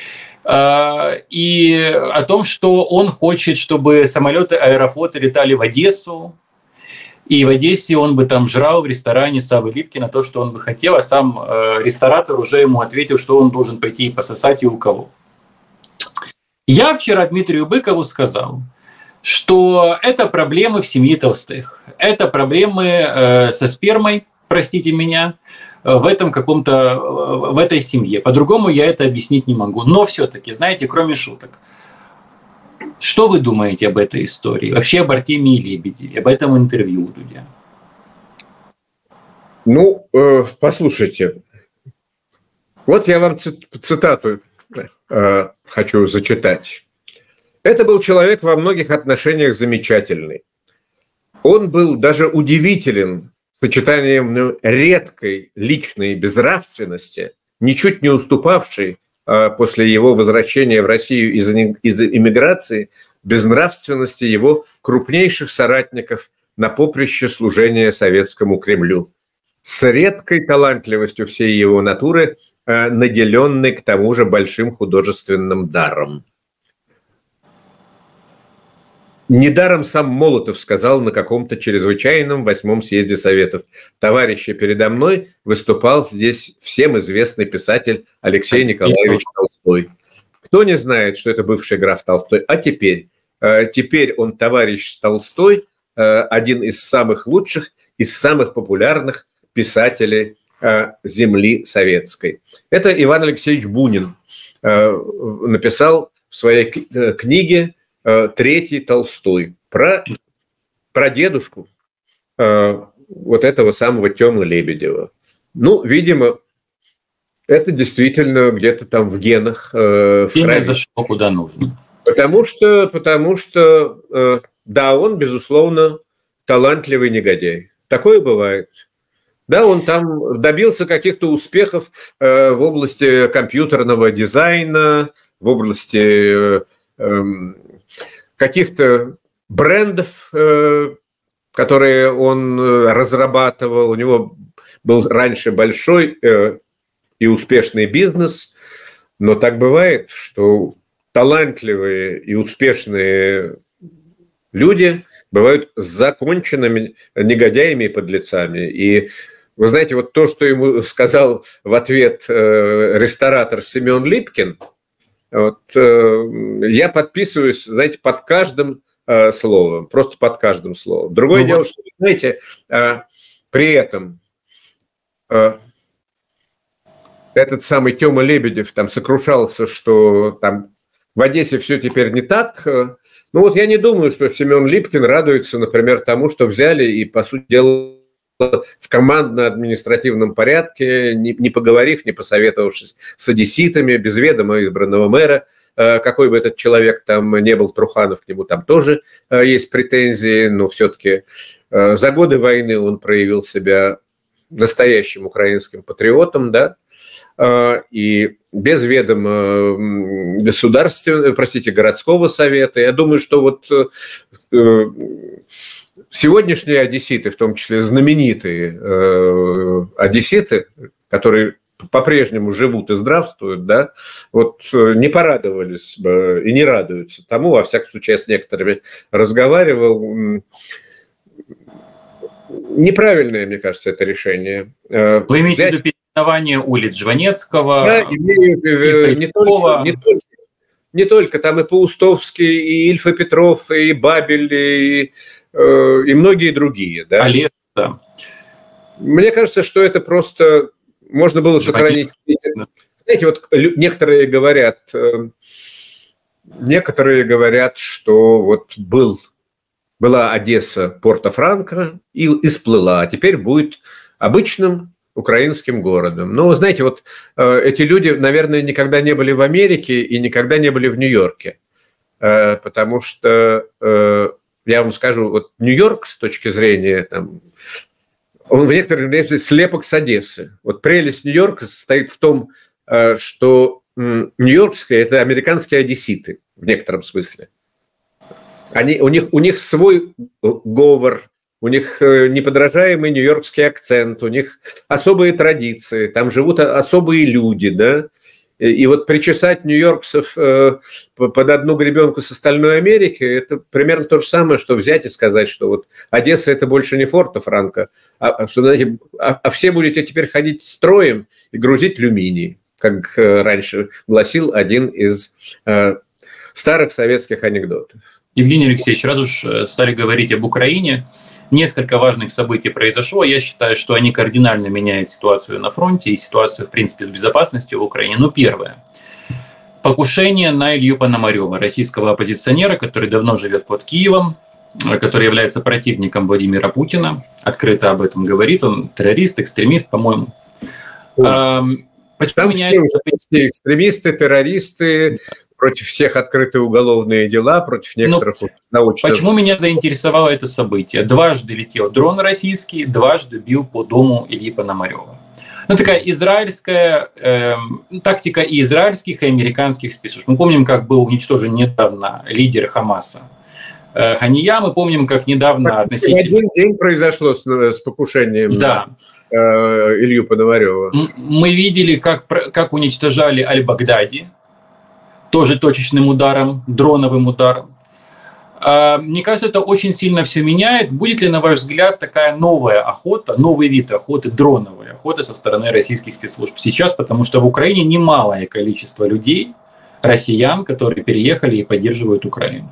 И о том, что он хочет, чтобы самолеты Аэрофлота летали в Одессу, и в Одессе он бы там жрал в ресторане Савы Липкина то, что он бы хотел, а сам э, ресторатор уже ему ответил, что он должен пойти и пососать и у кого. Я вчера Дмитрию Быкову сказал, что это проблемы в семье Толстых. Это проблемы э, со спермой, простите меня, в этом каком-то, в этой семье. По-другому я это объяснить не могу. Но все-таки, знаете, кроме шуток, что вы думаете об этой истории? Вообще об Артемии Лебедеве, об этом интервью у Дудя? Ну, э, послушайте. Вот я вам цитату э, хочу зачитать. Это был человек во многих отношениях замечательный. Он был даже удивителен сочетанием редкой личной безнравственности, ничуть не уступавшей после его возвращения в Россию из эмиграции, безнравственности его крупнейших соратников на поприще служения советскому Кремлю. С редкой талантливостью всей его натуры, наделенной к тому же большим художественным даром. Недаром сам Молотов сказал на каком-то чрезвычайном восьмом съезде Советов: «Товарищи, передо мной выступал здесь всем известный писатель Алексей Николаевич Толстой». Кто не знает, что это бывший граф Толстой? А теперь? Теперь он товарищ Толстой, один из самых лучших, из самых популярных писателей земли советской. Это Иван Алексеевич Бунин написал в своей книге «Третий Толстой» про, про дедушку э, вот этого самого Тёмы Лебедева. Ну, видимо, это действительно где-то там в генах. Э, в не зашло куда нужно. Потому что, потому что э, да, он, безусловно, талантливый негодяй. Такое бывает. Да, он там добился каких-то успехов э, в области компьютерного дизайна, в области... Э, э, каких-то брендов, которые он разрабатывал. У него был раньше большой и успешный бизнес, но так бывает, что талантливые и успешные люди бывают законченными негодяями и подлецами. И вы знаете, вот то, что ему сказал в ответ ресторатор Семен Липкин, вот, э, я подписываюсь, знаете, под каждым э, словом, просто под каждым словом. Другое ну, дело, вот. Что, вы знаете, э, при этом э, этот самый Тёма Лебедев там сокрушался, что там в Одессе все теперь не так. Ну вот я не думаю, что Семен Липкин радуется, например, тому, что взяли и, по сути дела, в командно-административном порядке, не, не поговорив, не посоветовавшись с одесситами, без ведома избранного мэра, какой бы этот человек там не был, Труханов, к нему там тоже есть претензии, но все-таки за годы войны он проявил себя настоящим украинским патриотом, да, и без ведома государственного, простите, городского совета. Я думаю, что вот сегодняшние одесситы, в том числе знаменитые э, одесситы, которые по-прежнему живут и здравствуют, да, вот не порадовались бы и не радуются тому, во всяком случае, я с некоторыми разговаривал. Неправильное, мне кажется, это решение. Вы имеете в виду переименование улиц Жванецкого, да, имеют, э, не, только, не, только, не только, там и Паустовский, и Ильф и Петров, и Бабель, и, э, и многие другие. Да? Олег, да. Мне кажется, что это просто можно было сохранить. Да. Знаете, вот некоторые говорят, э, некоторые говорят, что вот был, была Одесса Порто-Франко и, и сплыла, а теперь будет обычным украинским городом. Но, знаете, вот э, эти люди, наверное, никогда не были в Америке и никогда не были в Нью-Йорке. Э, потому что, э, я вам скажу, вот Нью-Йорк с точки зрения, там, он в некотором смысле слепок с Одессы. Вот прелесть Нью-Йорка состоит в том, э, что э, нью-йоркские – это американские одесситы в некотором смысле. Они, у, них, у них свой говор, у них неподражаемый нью-йоркский акцент, у них особые традиции, там живут особые люди, да, и вот причесать нью-йоркцев под одну гребенку с остальной Америки, это примерно то же самое, что взять и сказать, что вот Одесса – это больше не Порто-Франко, а, что, знаете, а, а все будете теперь ходить строем и грузить люминий, как раньше гласил один из э, старых советских анекдотов. Евгений Алексеевич, раз уж стали говорить об Украине, несколько важных событий произошло. Я считаю, что они кардинально меняют ситуацию на фронте и ситуацию, в принципе, с безопасностью в Украине. Ну, первое. Покушение на Илью Пономарёва, российского оппозиционера, который давно живет под Киевом, который является противником Владимира Путина. Открыто об этом говорит. Он террорист, экстремист, по-моему. Почему Там меня все, это... все экстремисты, террористы... Против всех открыты уголовные дела, против некоторых научных... Почему меня заинтересовало это событие? Дважды летел дрон российский, дважды бил по дому Ильи Пономарёва. Ну, такая израильская э, тактика и израильских, и американских спецслужб. Мы помним, как был уничтожен недавно лидер Хамаса э, Хания, мы помним, как недавно... Так, относительно... Один день произошло с, с покушением да. на э, Илью Пономарёва. Мы видели, как, как уничтожали Аль-Багдади, тоже точечным ударом, дроновым ударом. Мне кажется, это очень сильно все меняет. Будет ли, на ваш взгляд, такая новая охота, новый вид охоты, дроновая охота со стороны российских спецслужб сейчас? Потому что в Украине немалое количество людей, россиян, которые переехали и поддерживают Украину.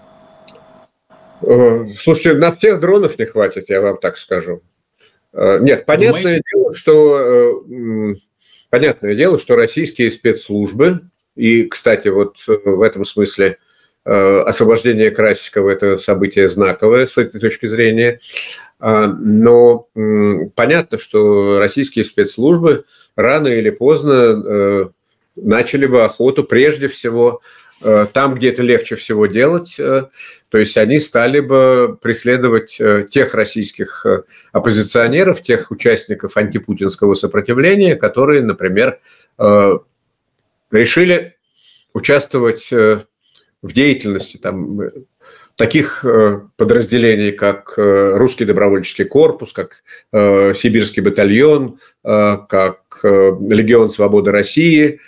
Слушайте, на всех дронов не хватит, я вам так скажу. Нет, понятное Думаете? дело, что понятное дело, что российские спецслужбы. И, кстати, вот в этом смысле э, освобождение Красикова – это событие знаковое с этой точки зрения. А, но м, понятно, что российские спецслужбы рано или поздно э, начали бы охоту прежде всего э, там, где это легче всего делать. Э, то есть они стали бы преследовать э, тех российских э, оппозиционеров, тех участников антипутинского сопротивления, которые, например, э, решили участвовать в деятельности там, таких подразделений, как Русский добровольческий корпус, как Сибирский батальон, как Легион Свободы России.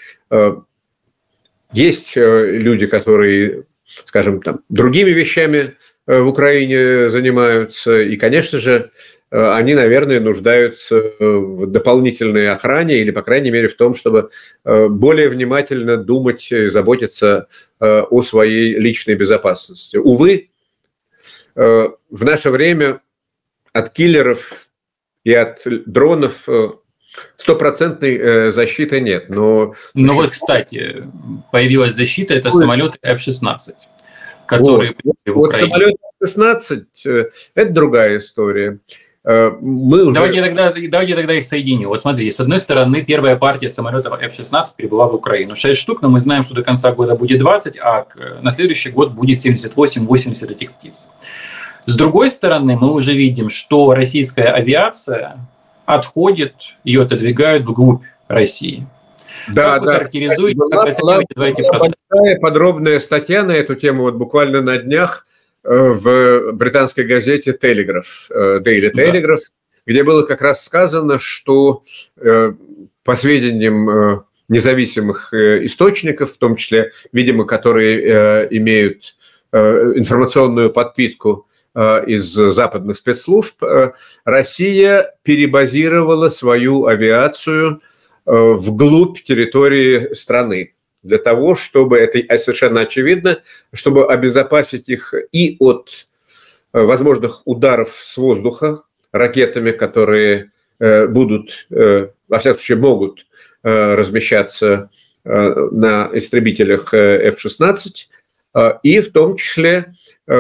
Есть люди, которые, скажем, там, другими вещами в Украине занимаются, и, конечно же, они, наверное, нуждаются в дополнительной охране или, по крайней мере, в том, чтобы более внимательно думать и заботиться о своей личной безопасности. Увы, в наше время от киллеров и от дронов стопроцентной защиты нет. Но, но вот, кстати, появилась защита, это самолет эф шестнадцать. Которые вот, вот самолет эф шестнадцать – это другая история. Мы уже... давайте, тогда, давайте тогда их соединим. Вот смотрите, с одной стороны, первая партия самолетов эф шестнадцать прибыла в Украину. шесть штук, но мы знаем, что до конца года будет двадцать, а на следующий год будет семьдесят восемь восемьдесят этих птиц. С другой стороны, мы уже видим, что российская авиация отходит, ее отодвигают вглубь России. Да, как вы да. характеризуете, Кстати, как была, оцениваете два эти была процесса? большая подробная статья на эту тему вот буквально на днях в британской газете «Телеграф», Daily Telegraph, да. где было как раз сказано, что по сведениям независимых источников, в том числе, видимо, которые имеют информационную подпитку из западных спецслужб, Россия перебазировала свою авиацию вглубь территории страны для того, чтобы, это совершенно очевидно, чтобы обезопасить их и от возможных ударов с воздуха ракетами, которые будут, во всяком случае, могут размещаться на истребителях эф шестнадцать, и в том числе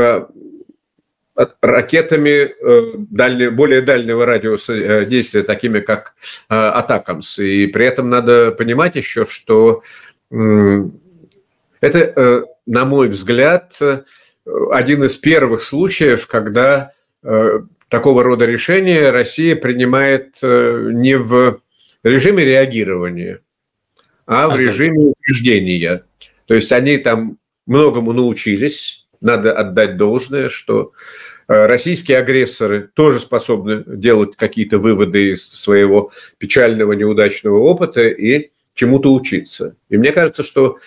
ракетами дальнего, более дальнего радиуса действия, такими как атакамс. И при этом надо понимать еще, что это, на мой взгляд, один из первых случаев, когда такого рода решения Россия принимает не в режиме реагирования, а в режиме убеждения. То есть они там многому научились, надо отдать должное, что российские агрессоры тоже способны делать какие-то выводы из своего печального, неудачного опыта и чему-то учиться. И мне кажется, что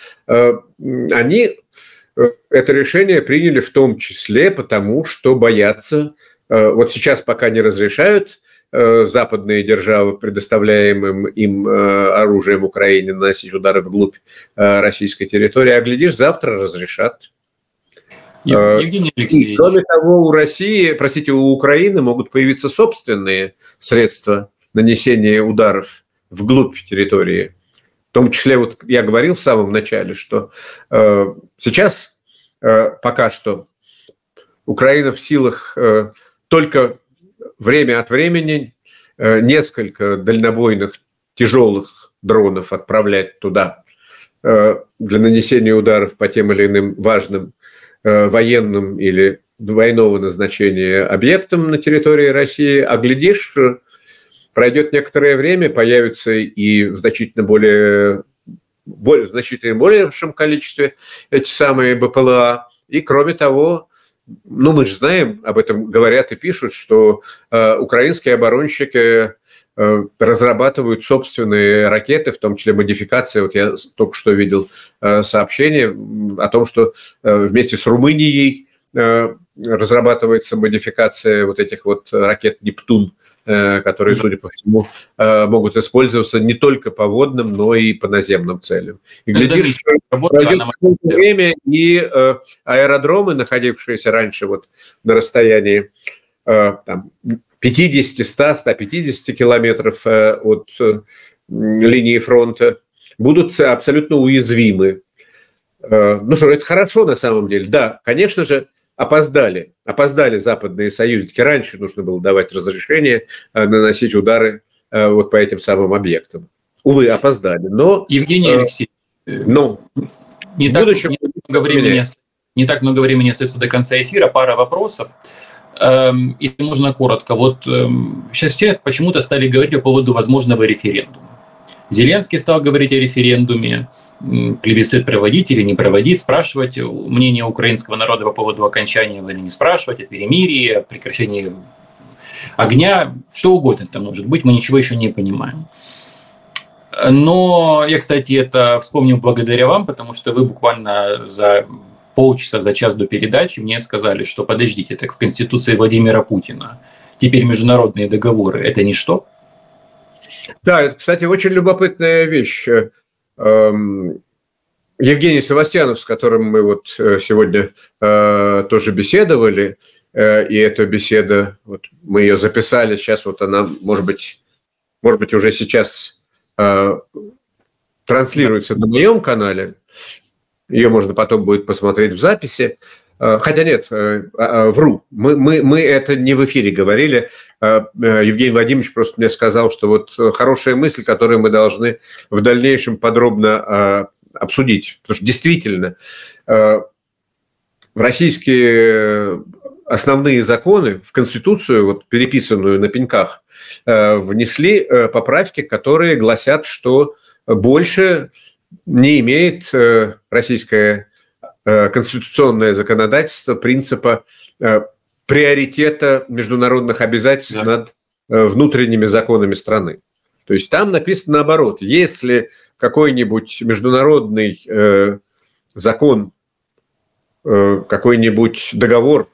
они это решение приняли в том числе потому, что боятся. Вот сейчас пока не разрешают западные державы, предоставляемым им оружием Украине, наносить удары вглубь российской территории, а глядишь, завтра разрешат. Евгений Алексеевич. И, кроме того, у России, простите, у Украины могут появиться собственные средства нанесения ударов вглубь территории. В том числе, вот я говорил в самом начале, что э, сейчас э, пока что Украина в силах э, только время от времени э, несколько дальнобойных тяжелых дронов отправлять туда э, для нанесения ударов по тем или иным важным э, военным или двойного назначения объектам на территории России, а глядишь, пройдет некоторое время, появятся и в значительно более, более, значительно большем количестве эти самые БПЛА. И, кроме того, ну, мы же знаем, об этом говорят и пишут, что э, украинские оборонщики э, разрабатывают собственные ракеты, в том числе модификации. Вот я только что видел э, сообщение о том, что э, вместе с Румынией э, разрабатывается модификация вот этих вот ракет «Нептун», которые, судя по всему, могут использоваться не только по водным, но и по наземным целям. И глядишь, пройдет какое-то время, и аэродромы, находившиеся раньше вот на расстоянии там, пятьдесят, сто, сто пятьдесят километров от линии фронта, будут абсолютно уязвимы. Ну что, это хорошо на самом деле. Да, конечно же, Опоздали. Опоздали западные союзники. Раньше нужно было давать разрешение наносить удары вот по этим самым объектам. Увы, опоздали. Но, Евгений Алексеевич, но не, так, будущем... не, так много времени, не так много времени остается до конца эфира. Пара вопросов. Эм, если можно коротко. Вот эм, сейчас все почему-то стали говорить по поводу возможного референдума. Зеленский стал говорить о референдуме. Плебисцит проводить или не проводить, спрашивать мнение украинского народа по поводу окончания войны, не спрашивать, о перемирии, о прекращении огня, что угодно это может быть, мы ничего еще не понимаем. Но я, кстати, это вспомнил благодаря вам, потому что вы буквально за полчаса, за час до передачи мне сказали, что подождите, так в Конституции Владимира Путина теперь международные договоры – это ничто? Да, это, кстати, очень любопытная вещь. Евгений Севастьянов, с которым мы вот сегодня э, тоже беседовали, э, и эта беседа, вот мы ее записали, сейчас вот она, может быть, может быть уже сейчас э, транслируется на моем канале, ее можно потом будет посмотреть в записи, э, хотя нет, э, э, вру, мы, мы, мы это не в эфире говорили, э, Евгений Владимирович просто мне сказал, что вот хорошая мысль, которую мы должны в дальнейшем подробно э, обсудить, потому что действительно э, российские основные законы в Конституцию, вот, переписанную на пеньках, э, внесли э, поправки, которые гласят, что больше не имеет э, российское э, конституционное законодательство принципа э, приоритета международных обязательств да. над э, внутренними законами страны. То есть там написано наоборот, если какой-нибудь международный э, закон, э, какой-нибудь договор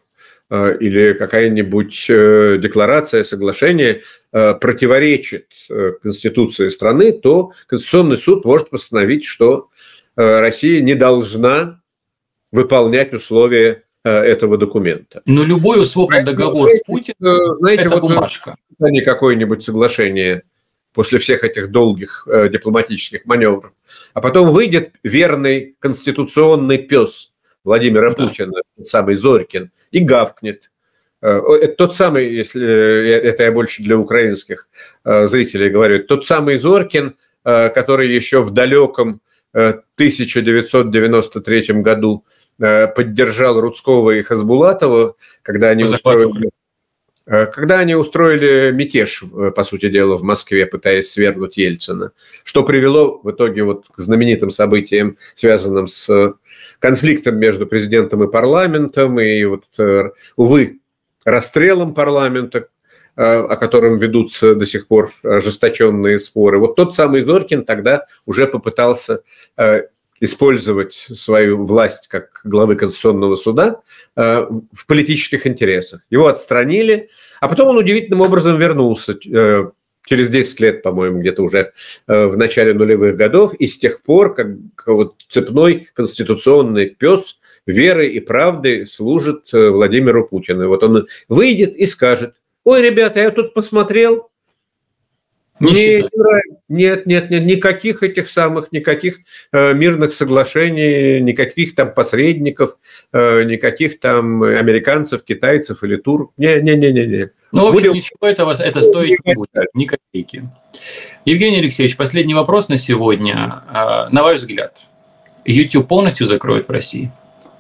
или какая-нибудь декларация, соглашение противоречит Конституции страны, то Конституционный суд может постановить, что Россия не должна выполнять условия этого документа. Но любой условный договор с Путиным – это вот бумажка. Не какое-нибудь соглашение после всех этих долгих э, дипломатических маневров. А потом выйдет верный конституционный пес Владимира да. Путина, тот самый Зорькин, и гавкнет. Э, это тот самый, если это я больше для украинских э, зрителей говорю, тот самый Зорькин, э, который еще в далеком э, тысяча девятьсот девяносто третьем году э, поддержал Рудского и Хасбулатова, когда они устроили... Когда они устроили мятеж, по сути дела, в Москве, пытаясь свергнуть Ельцина, что привело в итоге вот к знаменитым событиям, связанным с конфликтом между президентом и парламентом, и, вот, увы, расстрелом парламента, о котором ведутся до сих пор ожесточенные споры. Вот тот самый Зорькин тогда уже попытался использовать свою власть как главы Конституционного суда э, в политических интересах. Его отстранили, а потом он удивительным образом вернулся э, через десять лет, по-моему, где-то уже э, в начале нулевых годов, и с тех пор, как, как вот цепной конституционный пес веры и правды служит э, Владимиру Путину. И вот он выйдет и скажет: ой, ребята, я тут посмотрел, Не, нет, нет, нет, никаких этих самых, никаких э, мирных соглашений, никаких там посредников, э, никаких там американцев, китайцев или турок. Не-не-не-не. Ну, в общем, Будем... ничего этого это стоить не будет, ни копейки. Евгений Алексеевич, последний вопрос на сегодня. На ваш взгляд, YouTube полностью закроют в России?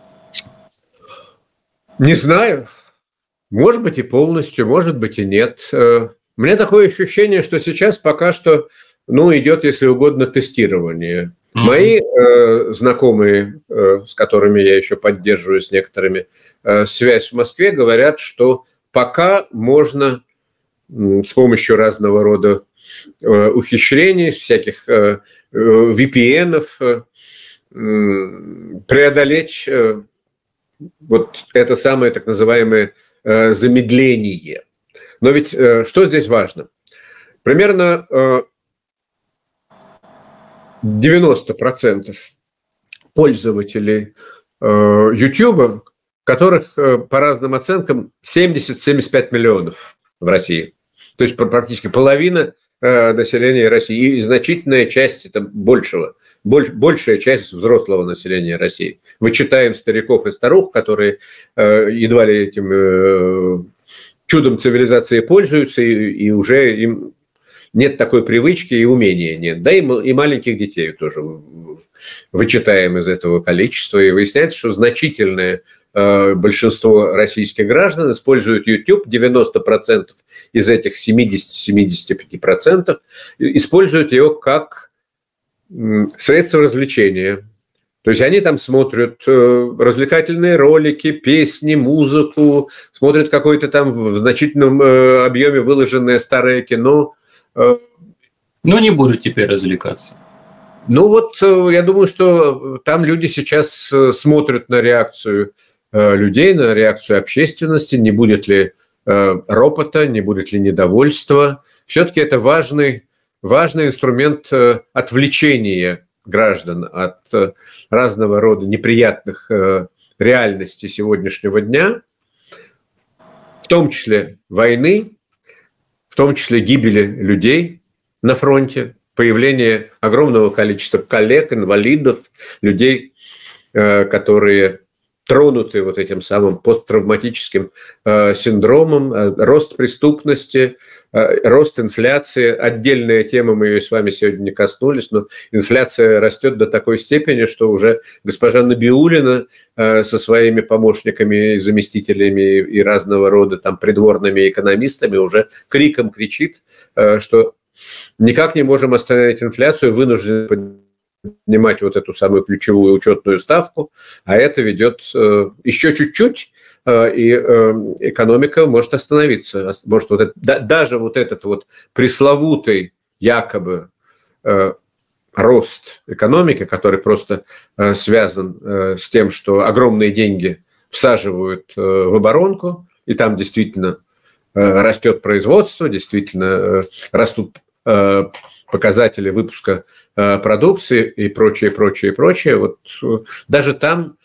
Не знаю. Может быть и полностью, может быть и нет. У меня такое ощущение, что сейчас пока что, ну, идет, если угодно, тестирование. Mm-hmm. Мои э, знакомые, э, с которыми я еще поддерживаю с некоторыми э, связь в Москве, говорят, что пока можно э, с помощью разного рода э, ухищрений, всяких э, э, ви пи эн-ов э, э, преодолеть э, вот это самое так называемое э, замедление. Но ведь э, что здесь важно? Примерно э, девяносто процентов пользователей э, YouTube, которых э, по разным оценкам семьдесят - семьдесят пять миллионов в России. То есть практически половина э, населения России и значительная часть это большего, больш, большая часть взрослого населения России. Вычитаем стариков и старух, которые э, едва ли этим... Э, чудом цивилизации пользуются, и, и уже им нет такой привычки и умения нет. Да и, и маленьких детей тоже вычитаем из этого количества. И выясняется, что значительное э, большинство российских граждан используют YouTube. девяносто процентов из этих семьдесят - семьдесят пять процентов используют его как м, средство развлечения. То есть они там смотрят э, развлекательные ролики, песни, музыку, смотрят какое-то там в значительном э, объеме выложенное старое кино. Э. Но не будут теперь развлекаться. Ну вот э, я думаю, что там люди сейчас э, смотрят на реакцию э, людей, на реакцию общественности, не будет ли э, ропота, не будет ли недовольства. Все-таки это важный, важный инструмент э, отвлечения граждан от разного рода неприятных реальностей сегодняшнего дня, в том числе войны, в том числе гибели людей на фронте, появление огромного количества коллег, инвалидов, людей, которые тронуты вот этим самым посттравматическим э, синдромом, э, рост преступности, э, рост инфляции. Отдельная тема, мы ее с вами сегодня не коснулись, но инфляция растет до такой степени, что уже госпожа Набиуллина э, со своими помощниками, заместителями и разного рода там придворными экономистами уже криком кричит, э, что никак не можем остановить инфляцию, вынуждены поднимать вот эту самую ключевую учетную ставку, а это ведет э, еще чуть-чуть, э, и э, экономика может остановиться. Может, вот это, да, даже вот этот вот пресловутый якобы э, рост экономики, который просто э, связан э, с тем, что огромные деньги всаживают в оборонку, и там действительно растет производство, действительно растут показатели выпуска продукции и прочее, прочее, прочее. Вот даже там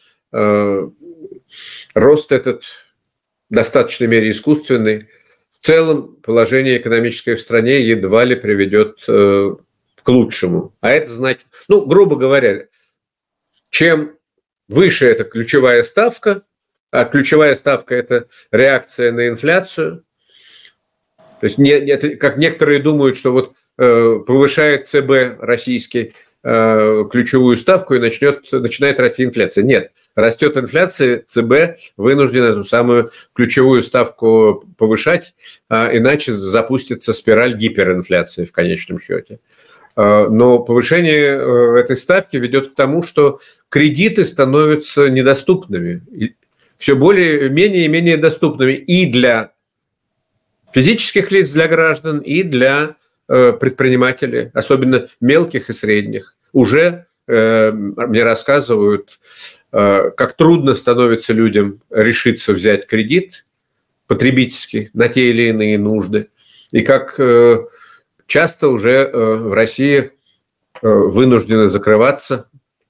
рост этот в достаточной мере искусственный. В целом положение экономическое в стране едва ли приведет к лучшему. А это значит, ну, грубо говоря, чем выше эта ключевая ставка, а ключевая ставка – это реакция на инфляцию. То есть, не, не, как некоторые думают, что вот э, повышает ЦБ российский э, ключевую ставку и начнет, начинает расти инфляция. Нет, растет инфляция, ЦБ вынужден эту самую ключевую ставку повышать, э, иначе запустится спираль гиперинфляции в конечном счете. Э, но повышение э, этой ставки ведет к тому, что кредиты становятся недоступными, все более, менее и менее доступными и для физических лиц, для граждан, и для э, предпринимателей, особенно мелких и средних. Уже э, мне рассказывают, э, как трудно становится людям решиться взять кредит потребительский на те или иные нужды, и как э, часто уже э, в России э, вынуждены закрываться,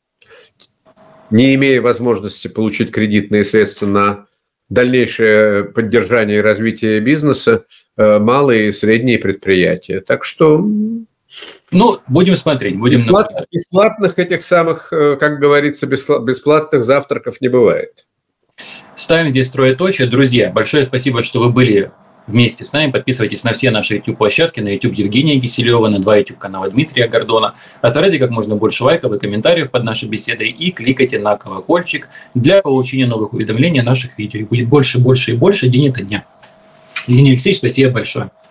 не имея возможности получить кредитные средства на дальнейшее поддержание и развитие бизнеса, малые и средние предприятия. Так что... Ну, будем смотреть. Будем бесплатных, бесплатных этих самых, как говорится, бесплатных завтраков не бывает. Ставим здесь троеточие. Друзья, большое спасибо, что вы были вместе с нами. Подписывайтесь на все наши YouTube-площадки, на YouTube Евгения Киселева, на два YouTube-канала Дмитрия Гордона. Оставляйте как можно больше лайков и комментариев под нашей беседой и кликайте на колокольчик для получения новых уведомлений о наших видео. И будет больше, больше и больше день ото дня. Евгений Алексеевич, спасибо большое.